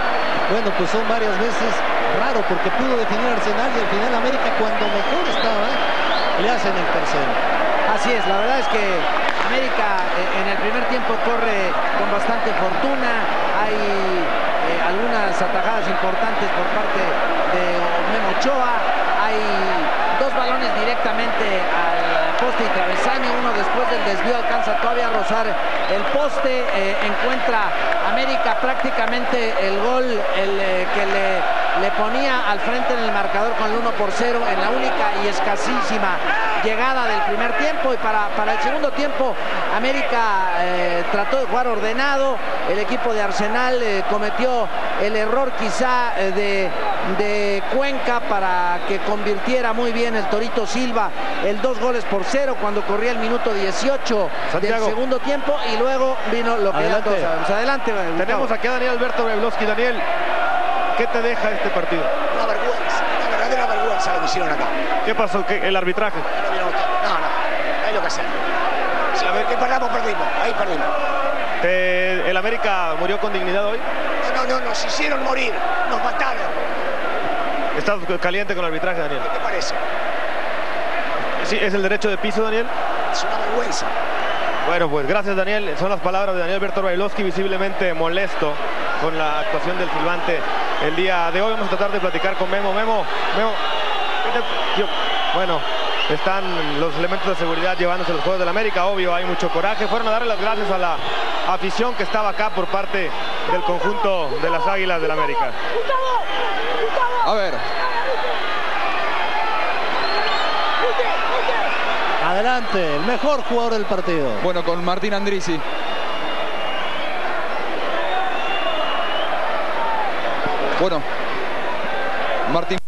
Speaker 3: Bueno, pues son varias veces raro porque pudo definir Arsenal y al final América cuando mejor estaba, le hacen el tercero.
Speaker 6: Así es, la verdad es que América en el primer tiempo corre con bastante fortuna. Hay algunas atajadas importantes por parte de Memo Ochoa. Hay dos balones directamente al poste y travesaño. Uno después del desvío alcanza todavía a rozar el poste. Encuentra América prácticamente el gol que le ponía al frente en el marcador con el 1-0 en la única y escasísima llegada del primer tiempo. Y para el segundo tiempo América trató de jugar ordenado. El equipo de Arsenal cometió el error quizá de Cuenca para que convirtiera muy bien el Torito Silva el 2-0 cuando corría el minuto 18
Speaker 5: Santiago.
Speaker 6: del segundo tiempo, y luego vino lo que ya todos sabemos. Adelante,
Speaker 5: Tenemos aquí a Daniel Alberto Brailovsky. Daniel, ¿qué te deja este partido?
Speaker 7: Una vergüenza, una verdadera vergüenza lo que hicieron acá.
Speaker 5: ¿Qué pasó? ¿El arbitraje?
Speaker 7: No, hay lo que hacer. Si que perdamos, perdimos, ahí perdimos.
Speaker 5: ¿El América murió con dignidad hoy?
Speaker 7: No, nos hicieron morir, nos mataron.
Speaker 5: ¿Estás caliente con el arbitraje, Daniel?
Speaker 7: ¿Qué te parece?
Speaker 5: Sí, ¿es el derecho de piso, Daniel?
Speaker 7: Es una vergüenza.
Speaker 5: Bueno, pues gracias, Daniel. Son las palabras de Daniel Alberto Brailovsky, visiblemente molesto con la actuación del silbante el día de hoy. Vamos a tratar de platicar con Memo. Memo, bueno, están los elementos de seguridad llevándose los juegos del América. Obvio, hay mucho coraje. Fueron a darle las gracias a la afición que estaba acá por parte del conjunto de las Águilas del América.
Speaker 4: A ver.
Speaker 3: Adelante, el mejor jugador del partido.
Speaker 4: Bueno, con Martín Andrisi. Bueno, Martín